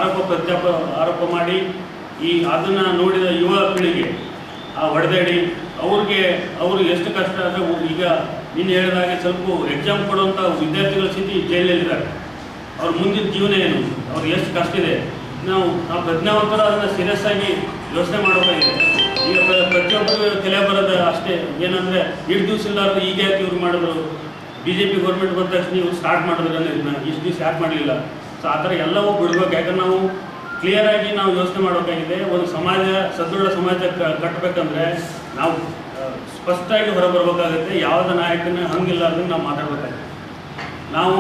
ಆರೋಪ ಮಾಡಿ ಅದನ್ನು ನೋಡಿದ ಯುವ ಪೀಳಿಗೆ ಹೊಡೆದಾಡಿ ಅವ್ರಿಗೆ ಎಷ್ಟು ಕಷ್ಟ ಅಂದರೆ, ಈಗ ನೀನು ಹೇಳಿದಾಗೆ ಸ್ವಲ್ಪ ಎಕ್ಸಾಮ್ ಕೊಡುವಂಥ ವಿದ್ಯಾರ್ಥಿಗಳ ಸ್ಥಿತಿ ಜೈಲಲ್ಲಿದ್ದಾರೆ. ಅವ್ರ ಮುಂದಿನ ಜೀವನ ಏನು, ಅವ್ರಿಗೆ ಎಷ್ಟು ಕಷ್ಟ ಇದೆ. ನಾವು ಪ್ರಜ್ಞಾವಂತರು ಅದನ್ನು ಸೀರಿಯಸ್ ಆಗಿ ಯೋಚನೆ ಮಾಡಬೇಕಾಗಿದೆ. ಈಗ ಪ್ರತಿಯೊಬ್ಬರು ತಲೆ ಬರೋದು ಅಷ್ಟೇ ಏನಂದರೆ, 2 ದಿವಸ ಇಲ್ಲಾರ್ದು ಈಗ ಯಾಕೆ ಇವ್ರು ಮಾಡಿದ್ರು, BJP ಗೌರ್ಮೆಂಟ್ ಬಂದ ತಕ್ಷಣ ನೀವು ಸ್ಟಾರ್ಟ್ ಮಾಡಿದ್ರೆ ಇಷ್ಟು ದಿವಸ ಯಾಕೆ ಮಾಡಲಿಲ್ಲ. ಸೊ ಆ ಥರ ಎಲ್ಲವೂ ಬಿಡ್ಬೇಕು. ಯಾಕಂದ್ರೆ ನಾವು ಕ್ಲಿಯರಾಗಿ ನಾವು ಯೋಚನೆ ಮಾಡಬೇಕಾಗಿದೆ. ಒಂದು ಸಮಾಜ, ಸದೃಢ ಸಮಾಜ ಕಟ್ಟಬೇಕಂದ್ರೆ ನಾವು ಸ್ಪಷ್ಟವಾಗಿ ಹೊರಬರಬೇಕಾಗುತ್ತೆ. ಯಾವುದೇ ನಾಯಕನ ಹಂಗಿಲ್ಲ ಅದನ್ನು ನಾವು ಮಾತಾಡಬೇಕಾಗುತ್ತೆ. ನಾವು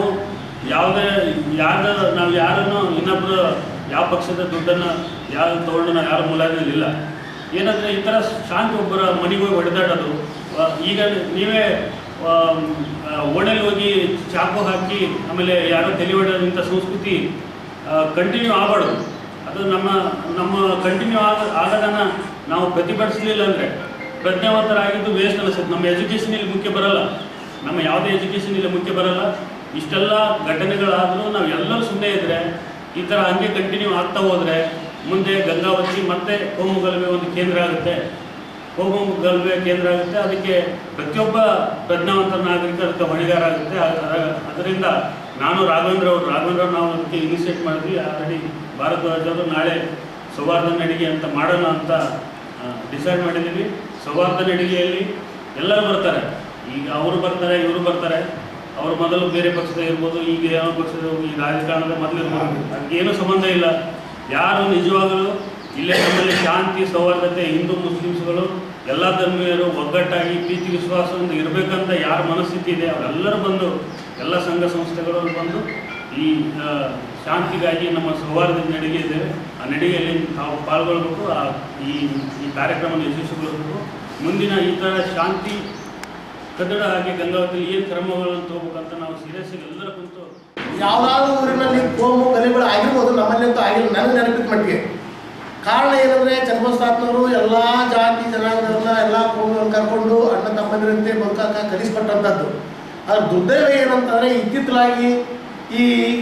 ನಾವು ಯಾರನ್ನು ಇನ್ನೊಬ್ಬರು ಯಾವ ಪಕ್ಷದ ದುಡ್ಡನ್ನು ಯಾರು ತೊಗೊಂಡು ನಾವು ಯಾರು ಮುಲಾಜಿಲ್ಲ. ಏನಂದರೆ ಈ ಥರ ಶಾಂತಿ ಒಬ್ಬರ ಮನೆಗೆ ಹೋಗಿ ಹೊಡೆದಾಡೋದು, ಈಗ ನೀವೇ ಓಣೆಯಲ್ಲಿ ಹೋಗಿ ಚಾಕು ಹಾಕಿ ಆಮೇಲೆ ಯಾರೋ ತಲೆ ಹೊಡೆಯೋದಂಥ ಸಂಸ್ಕೃತಿ ಕಂಟಿನ್ಯೂ ಆಗಬಾರ್ದು. ಅದು ನಮ್ಮ ಕಂಟಿನ್ಯೂ ಆಗೋದನ್ನು ನಾವು ಪ್ರತಿಭಟಿಸಲಿಲ್ಲ ಅಂದರೆ ಪ್ರಜ್ಞಾವಂತರಾಗಿದ್ದು ವೇಸ್ಟ್ ಅನಿಸುತ್ತೆ. ನಮ್ಮ ಎಜುಕೇಷನ್ ಇಲ್ಲಿ ಮುಖ್ಯ ಬರಲ್ಲ, ನಮ್ಮ ಯಾವುದೇ ಎಜುಕೇಷನ್ ಇಲ್ಲಿ ಮುಖ್ಯ ಬರಲ್ಲ. ಇಷ್ಟೆಲ್ಲ ಘಟನೆಗಳಾದರೂ ನಾವು ಎಲ್ಲರೂ ಸುಮ್ಮನೆ ಇದ್ದರೆ, ಈ ಥರ ಹಂಗೆ ಕಂಟಿನ್ಯೂ ಆಗ್ತಾ ಹೋದರೆ ಮುಂದೆ ಗಂಗಾವತಿ ಮತ್ತು ಕೋಮು ಗಲಭೆ ಒಂದು ಕೇಂದ್ರ ಆಗುತ್ತೆ. ಕೋಮು ಗಲಭೆ ಕೇಂದ್ರ ಆಗುತ್ತೆ. ಅದಕ್ಕೆ ಪ್ರತಿಯೊಬ್ಬ ಪ್ರಜ್ಞಾವಂತ ನಾಗರಿಕ ಅದಕ್ಕೆ ಹೊಣೆಗಾರ ಆಗುತ್ತೆ. ಅದರಿಂದ ನಾನು ರಾಘವೇಂದ್ರ ನಾವು ಅದಕ್ಕೆ ಇನಿಷಿಯೇಟ್ ಮಾಡಿದ್ವಿ. ಆಲ್ರೆಡಿ ಭಾರತದವರು ನಾಳೆ ಸೌಹಾರ್ದ ನಡಿಗೆ ಅಂತ ಮಾಡೋಣ ಅಂತ ಡಿಸೈಡ್ ಮಾಡಿದ್ದೀವಿ. ಸೌಹಾರ್ದ ನಡಿಗೆಯಲ್ಲಿ ಎಲ್ಲರೂ ಬರ್ತಾರೆ. ಈಗ ಅವರು ಬರ್ತಾರೆ, ಇವರು ಬರ್ತಾರೆ. ಅವರು ಮೊದಲು ಬೇರೆ ಪಕ್ಷದ ಇರ್ಬೋದು, ಈಗ ಯಾವ ಪಕ್ಷದ ಈ ರಾಜಕಾರಣದ ಮೊದಲು ಇರ್ಬೋದು, ಅದಕ್ಕೇನೂ ಸಂಬಂಧ ಇಲ್ಲ. ಯಾರು ನಿಜವಾಗಲೂ ಇಲ್ಲೇ ನಮ್ಮಲ್ಲಿ ಶಾಂತಿ ಸೌಹಾರ್ದತೆ, ಹಿಂದೂ ಮುಸ್ಲಿಮ್ಸ್ಗಳು ಎಲ್ಲ ಧರ್ಮೀಯರು ಒಗ್ಗಟ್ಟಾಗಿ ಪ್ರೀತಿ ವಿಶ್ವಾಸದಿಂದ ಇರಬೇಕಂತ ಯಾರ ಮನಸ್ಥಿತಿ ಇದೆ ಅವರೆಲ್ಲರೂ ಬಂದು, ಎಲ್ಲ ಸಂಘ ಸಂಸ್ಥೆಗಳು ಬಂದು ಈ ಶಾಂತಿಗಾಗಿ ನಮ್ಮ ಸೌಹಾರ್ದ ನಡಿಗೆ ಇದ್ದೇವೆ. ಆ ನಡಿಗೆಯಲ್ಲಿ ನಾವು ಪಾಲ್ಗೊಳ್ಬೇಕು. ಈ ಕಾರ್ಯಕ್ರಮವನ್ನು ಯಶಸ್ವಿಗೊಳಿಸಬೇಕು. ಮುಂದಿನ ಈ ಥರ ಶಾಂತಿ ಕದಡ ಆಗಿ ಗಂಗಾವತಿಯಲ್ಲಿ ಏನು ಕ್ರಮಗಳನ್ನು ತಗೋಬೇಕಂತ ನಾವು ಸೀರಿಯಸ್ ಎಲ್ಲರೂ ಕುಂತು, ಯಾವುದಾದ್ರೂ ಊರಿನಲ್ಲಿ ಕೋಮು ಗಲಿಗಳು ಆಗಿರ್ಬೋದು, ನಮ್ಮಲ್ಲಂತೂ ಆಗಿಲ್ಲ ನನಗೆ ನೆನಪಿದ ಮಟ್ಟಿಗೆ. ಕಾರಣ ಏನಂದರೆ, ಚನ್ನಬಸವಣ್ಣನವರು ಎಲ್ಲ ಜಾತಿ ಜನಾಂಗದವ್ರನ್ನ ಎಲ್ಲ ಕೋಮುಗಳನ್ನು ಕರ್ಕೊಂಡು ಅಣ್ಣ ತಮ್ಮಂದಿರಂತೆ ಬದುಕಾಕ ಕಲಿಸ್ಕೊಟ್ಟಂಥದ್ದು. ಅದ್ರ ದುರ್ದೈವ ಏನಂತಂದರೆ, ಇತ್ತಿತ್ತಲಾಗಿ ಈ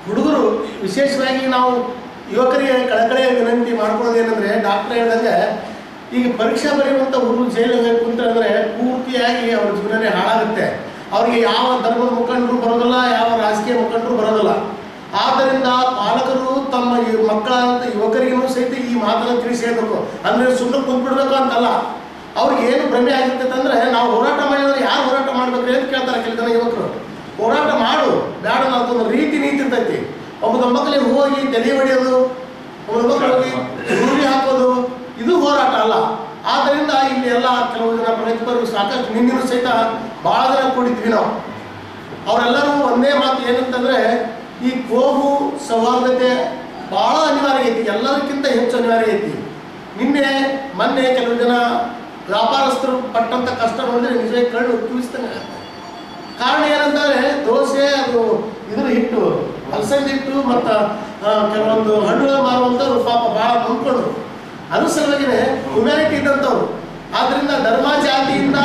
ಹುಡುಗರು ವಿಶೇಷವಾಗಿ ನಾವು ಯುವಕರಿಗೆ ಕಳಕಳಿಯ ವಿನಂತಿ ಮಾಡ್ಕೊಳ್ಳೋದು ಏನಂದರೆ ಡಾಕ್ಟರ್ ಹೇಳಿದಂಗೆ ಈಗ ಪರೀಕ್ಷೆ ಬರೆಯುವಂಥ ಹುಡುಗರು ಜೈಲಿಗೆ ಕುಂತಂದರೆ ಪೂರ್ತಿಯಾಗಿ ಅವ್ರ ಜೀವನನೇ ಹಾಳಾಗುತ್ತೆ. ಅವರಿಗೆ ಯಾವ ಧರ್ಮದ ಮುಖಂಡರು ಬರೋದಿಲ್ಲ, ಯಾವ ರಾಜಕೀಯ ಮುಖಂಡರು ಬರೋದಿಲ್ಲ. ಆದ್ದರಿಂದ ಪಾಲಕರು ತಮ್ಮ ಮಕ್ಕಳಂತ ಯುವಕರಿಗೂ ಸಹಿತ ಈ ಮಾತನ್ನು ತಿಳಿಸಿ ಹೇಳಬೇಕು. ಅಂದರೆ ಸುಮ್ಮನೆ ಕುಂತ್ಬಿಡ್ಬೇಕು ಅಂತಲ್ಲ, ಅವ್ರಿಗೆ ಏನು ಭ್ರಮೆ ಆಗಿರ್ತೈತೆ ಅಂದರೆ ನಾವು ಹೋರಾಟ ಮಾಡಿದ್ರೆ ಯಾರು ಹೋರಾಟ ಮಾಡ್ಬೇಕ್ರಿ ಅಂತ ಕೇಳ್ತಾರೆ ಕೆಲ ಜನ ಯುವಕರು. ಹೋರಾಟ ಮಾಡು ಬೇಡ ಅಂತಂದು ರೀತಿ ನೀತಿ ಇರ್ತೈತಿ. ಒಬ್ಬ ಮಕ್ಕಳಿಗೆ ಹೋಗಿ ತಲೆ ಹೊಡೆಯೋದು, ಒಬ್ಬ ಮಕ್ಕಳಿಗೆ ಗುರಿ ಹಾಕೋದು ಇದು ಹೋರಾಟ ಅಲ್ಲ. ಆದ್ದರಿಂದ ಇಲ್ಲಿ ಎಲ್ಲ ಕೆಲವು ಜನ ಪ್ರತಿಭರು ಸಾಕಷ್ಟು ನಿನ್ನಿನ ಸಹಿತ ಭಾಳ ಜನ ಕೂಡಿದ್ವಿ ನಾವು. ಅವರೆಲ್ಲರೂ ಒಂದೇ ಮಾತು ಏನಂತಂದರೆ ಈ ಕೋಮು ಸೌಹಾರ್ದತೆ ಭಾಳ ಅನಿವಾರ್ಯ ಐತಿ, ಎಲ್ಲದಕ್ಕಿಂತ ಹೆಚ್ಚು ಅನಿವಾರ್ಯ ಐತಿ. ಮೊನ್ನೆ ಕೆಲವು ಜನ ವ್ಯಾಪಾರಸ್ಥರು ಪಟ್ಟಂಥ ಕಷ್ಟ ನೋಡಿದ್ರೆ ನಿಜವಾಗಿ ಕಣ್ಣು ತೂರಿಸ್ದಂಗೆ. ಕಾರಣ ಏನಂತಂದರೆ ದೋಸೆ ಅದು ಇದ್ರ ಹಿಟ್ಟು ಅಲಸಂದಿ ಹಿಟ್ಟು ಮತ್ತು ಕೆಲವೊಂದು ಹಣ್ಣುಗಳು ಮಾರುವಂಥವ್ರು ಪಾಪ ಭಾಳ ನಂಬ್ಕೊಂಡ್ರು. ಅದ್ರ ಸಲುವಾಗಿನೇ ಹ್ಯುಮ್ಯಾನಿಟಿ ಇದ್ದಂಥವ್ರು. ಆದ್ದರಿಂದ ಧರ್ಮ ಜಾತಿಯಿಂದ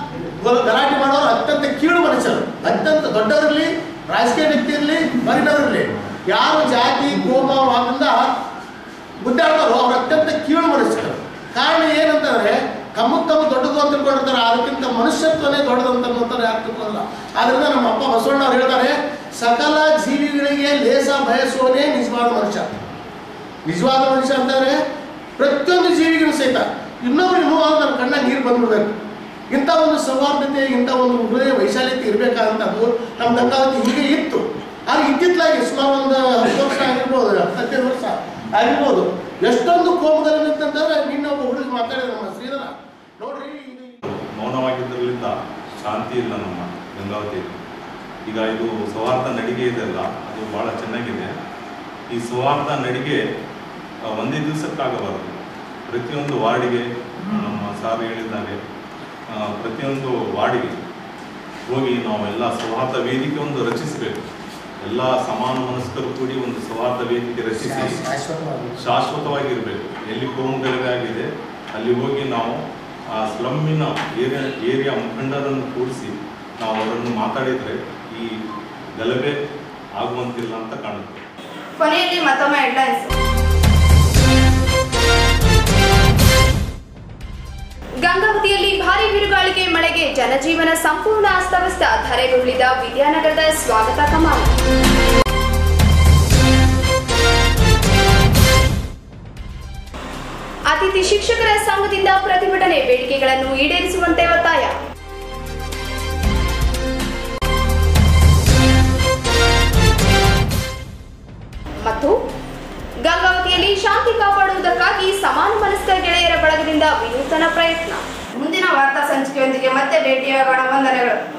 ಗಲಾಟೆ ಮಾಡೋರು ಅತ್ಯಂತ ಕೀಳು ಮನುಷ್ಯರು. ಅತ್ಯಂತ ದೊಡ್ಡವರಿರಲಿ, ರಾಜಕೀಯ ವ್ಯಕ್ತಿ ಇರಲಿ, ಬರಿನವರಿರಲಿ, ಯಾರು ಜಾತಿ ಕೋಮವಾದಿಂದ ಗುದ್ದಾಡ್ತಾರೋ ಅವ್ರು ಅತ್ಯಂತ ಕೀಳು ಮನುಷ್ಯರು. ಕಾರಣ ಏನಂತಂದರೆ ತಮ್ಮ ದೊಡ್ಡದು ಅಂತ ತಿಳ್ಕೊಂಡಿರ್ತಾರೆ, ಅದಕ್ಕಿಂತ ಮನುಷ್ಯತ್ವನೇ ದೊಡ್ಡದು ಅಂತ ಅನ್ನೋಂಥವ್ರು ಯಾರು ತಿಳ್ಕೊಳ್ಳಲ್ಲ. ಆದ್ದರಿಂದ ನಮ್ಮ ಅಪ್ಪ ಬಸವಣ್ಣವ್ರು ಹೇಳ್ತಾರೆ, ಸಕಲ ಜೀವಿಗಳಿಗೆ ಲೇಸ ಬಯಸುವನೇ ನಿಜವಾದ ಮನುಷ್ಯ. ನಿಜವಾದ ಮನುಷ್ಯ ಅಂತಂದರೆ ಪ್ರತಿಯೊಂದು ಜೀವಿಗೂ ಸಹಿತ ಇನ್ನೊಬ್ರು ನೋವಾಗ ನನ್ನ ಕಣ್ಣ ನೀರು ಬಂದ್ಬಿಡ್ಬೇಕು. ಇಂಥ ಒಂದು ಸೌಹಾರ್ದತೆ, ಇಂಥ ಒಂದು ಹೃದಯ ವೈಶಾಲ್ಯತೆ ಇರಬೇಕಾದಂಥದ್ದು ನಮ್ಮ ಗಂಗಾವತಿ ಹೀಗೆ ಇತ್ತು. ಆದರೆ ಇತ್ತಿತ್ತಲಾಗಿ ಸುಮಾರು ಒಂದು 10 ವರ್ಷ ಆಗಿರ್ಬೋದು, 15 ವರ್ಷ ಆಗಿರ್ಬೋದು, ಎಷ್ಟೊಂದು ಕೋಮುಗಲಭೆ ಅಂತಂದ್ರೆ ನಿನ್ನೊಬ್ಬ ಹುಡುಗಿ ಮಾತಾಡಿದ್ರೆ ನಮ್ಮ ಶ್ರೀಧರ ನೋಡ್ರಿ. ಮೌನವಾಗಿದ್ದರಿಂದ ಶಾಂತಿ ಇಲ್ಲ ನಮ್ಮ ಗಂಗಾವತಿಯಲ್ಲಿ. ಈಗ ಇದು ಸೌಹಾರ್ದ ನಡಿಗೆ ಇದೆಲ್ಲ ಅದು ಭಾಳ ಚೆನ್ನಾಗಿದೆ. ಈ ಸೌಹಾರ್ದ ನಡಿಗೆ ಒಂದೇ ದಿವಸಕ್ಕಾಗಬಾರದು. ಪ್ರತಿಯೊಂದು ವಾರ್ಡಿಗೆ ನಮ್ಮ ಸಾರು ಹೇಳಿದ್ದಾರೆ, ಪ್ರತಿಯೊಂದು ವಾರ್ಡಿಗೆ ಹೋಗಿ ನಾವೆಲ್ಲ ಸೌಹಾರ್ದ ವೇದಿಕೆ ಒಂದು ರಚಿಸಬೇಕು. ಎಲ್ಲ ಸಮಾನ ಮನಸ್ಕರು ಕೂಡಿ ಒಂದು ಸೌಹಾರ್ದ ವೇದಿಕೆ ರಚಿಸಿ ಶಾಶ್ವತವಾಗಿರಬೇಕು. ಎಲ್ಲಿ ಕೋಮುಗಲಭೆ ಆಗಿದೆ ಅಲ್ಲಿ ಹೋಗಿ ನಾವು ಆ ಸ್ಲಮ್ಮಿನ ಏರಿಯಾ ಮುಖಂಡರನ್ನು ಕೂಡಿಸಿ ನಾವು ಅವರನ್ನು ಮಾತಾಡಿದರೆ ಈ ಗಲಭೆ ಆಗುವಂತಿಲ್ಲ ಅಂತ ಕಾಣುತ್ತೆ. ಕೊನೆಯಲ್ಲಿ ಮತ್ತೊಮ್ಮೆ ಹೆಡ್ಲೈನ್ಸ್. ಗಂಗಾವತಿಯಲ್ಲಿ ಭಾರೀ ಬಿರುಗಾಳಿಗೆ ಮಳೆಗೆ ಜನಜೀವನ ಸಂಪೂರ್ಣ ಅಸ್ತವ್ಯಸ್ತ. ಧರೆಗುರುಳಿದ ವಿದ್ಯಾನಗರದ ಸ್ವಾಗತ ಕಮಾನು. ಅತಿಥಿ ಶಿಕ್ಷಕರ ಸಂಘದಿಂದ ಪ್ರತಿಭಟನೆ, ಬೇಡಿಕೆಗಳನ್ನು ಈಡೇರಿಸುವಂತೆ ಒತ್ತಾಯ. ಮತ್ತು ಗಂಗಾವತಿಯಲ್ಲಿ ಶಾಂತಿ ಕಾಪಾಡುವುದಕ್ಕಾಗಿ ಸಮಾನ ಮನಸ್ಕ ಗೆಳೆಯರ ಬಳಗದಿಂದ ವಿನೂತನ ಪ್ರಯತ್ನ. ಮುಂದಿನ ವಾರ್ತಾ ಸಂಚಿಕೆಯೊಂದಿಗೆ ಮತ್ತೆ ಭೇಟಿಯಾಗೋಣ. ವಂದನೆಗಳು.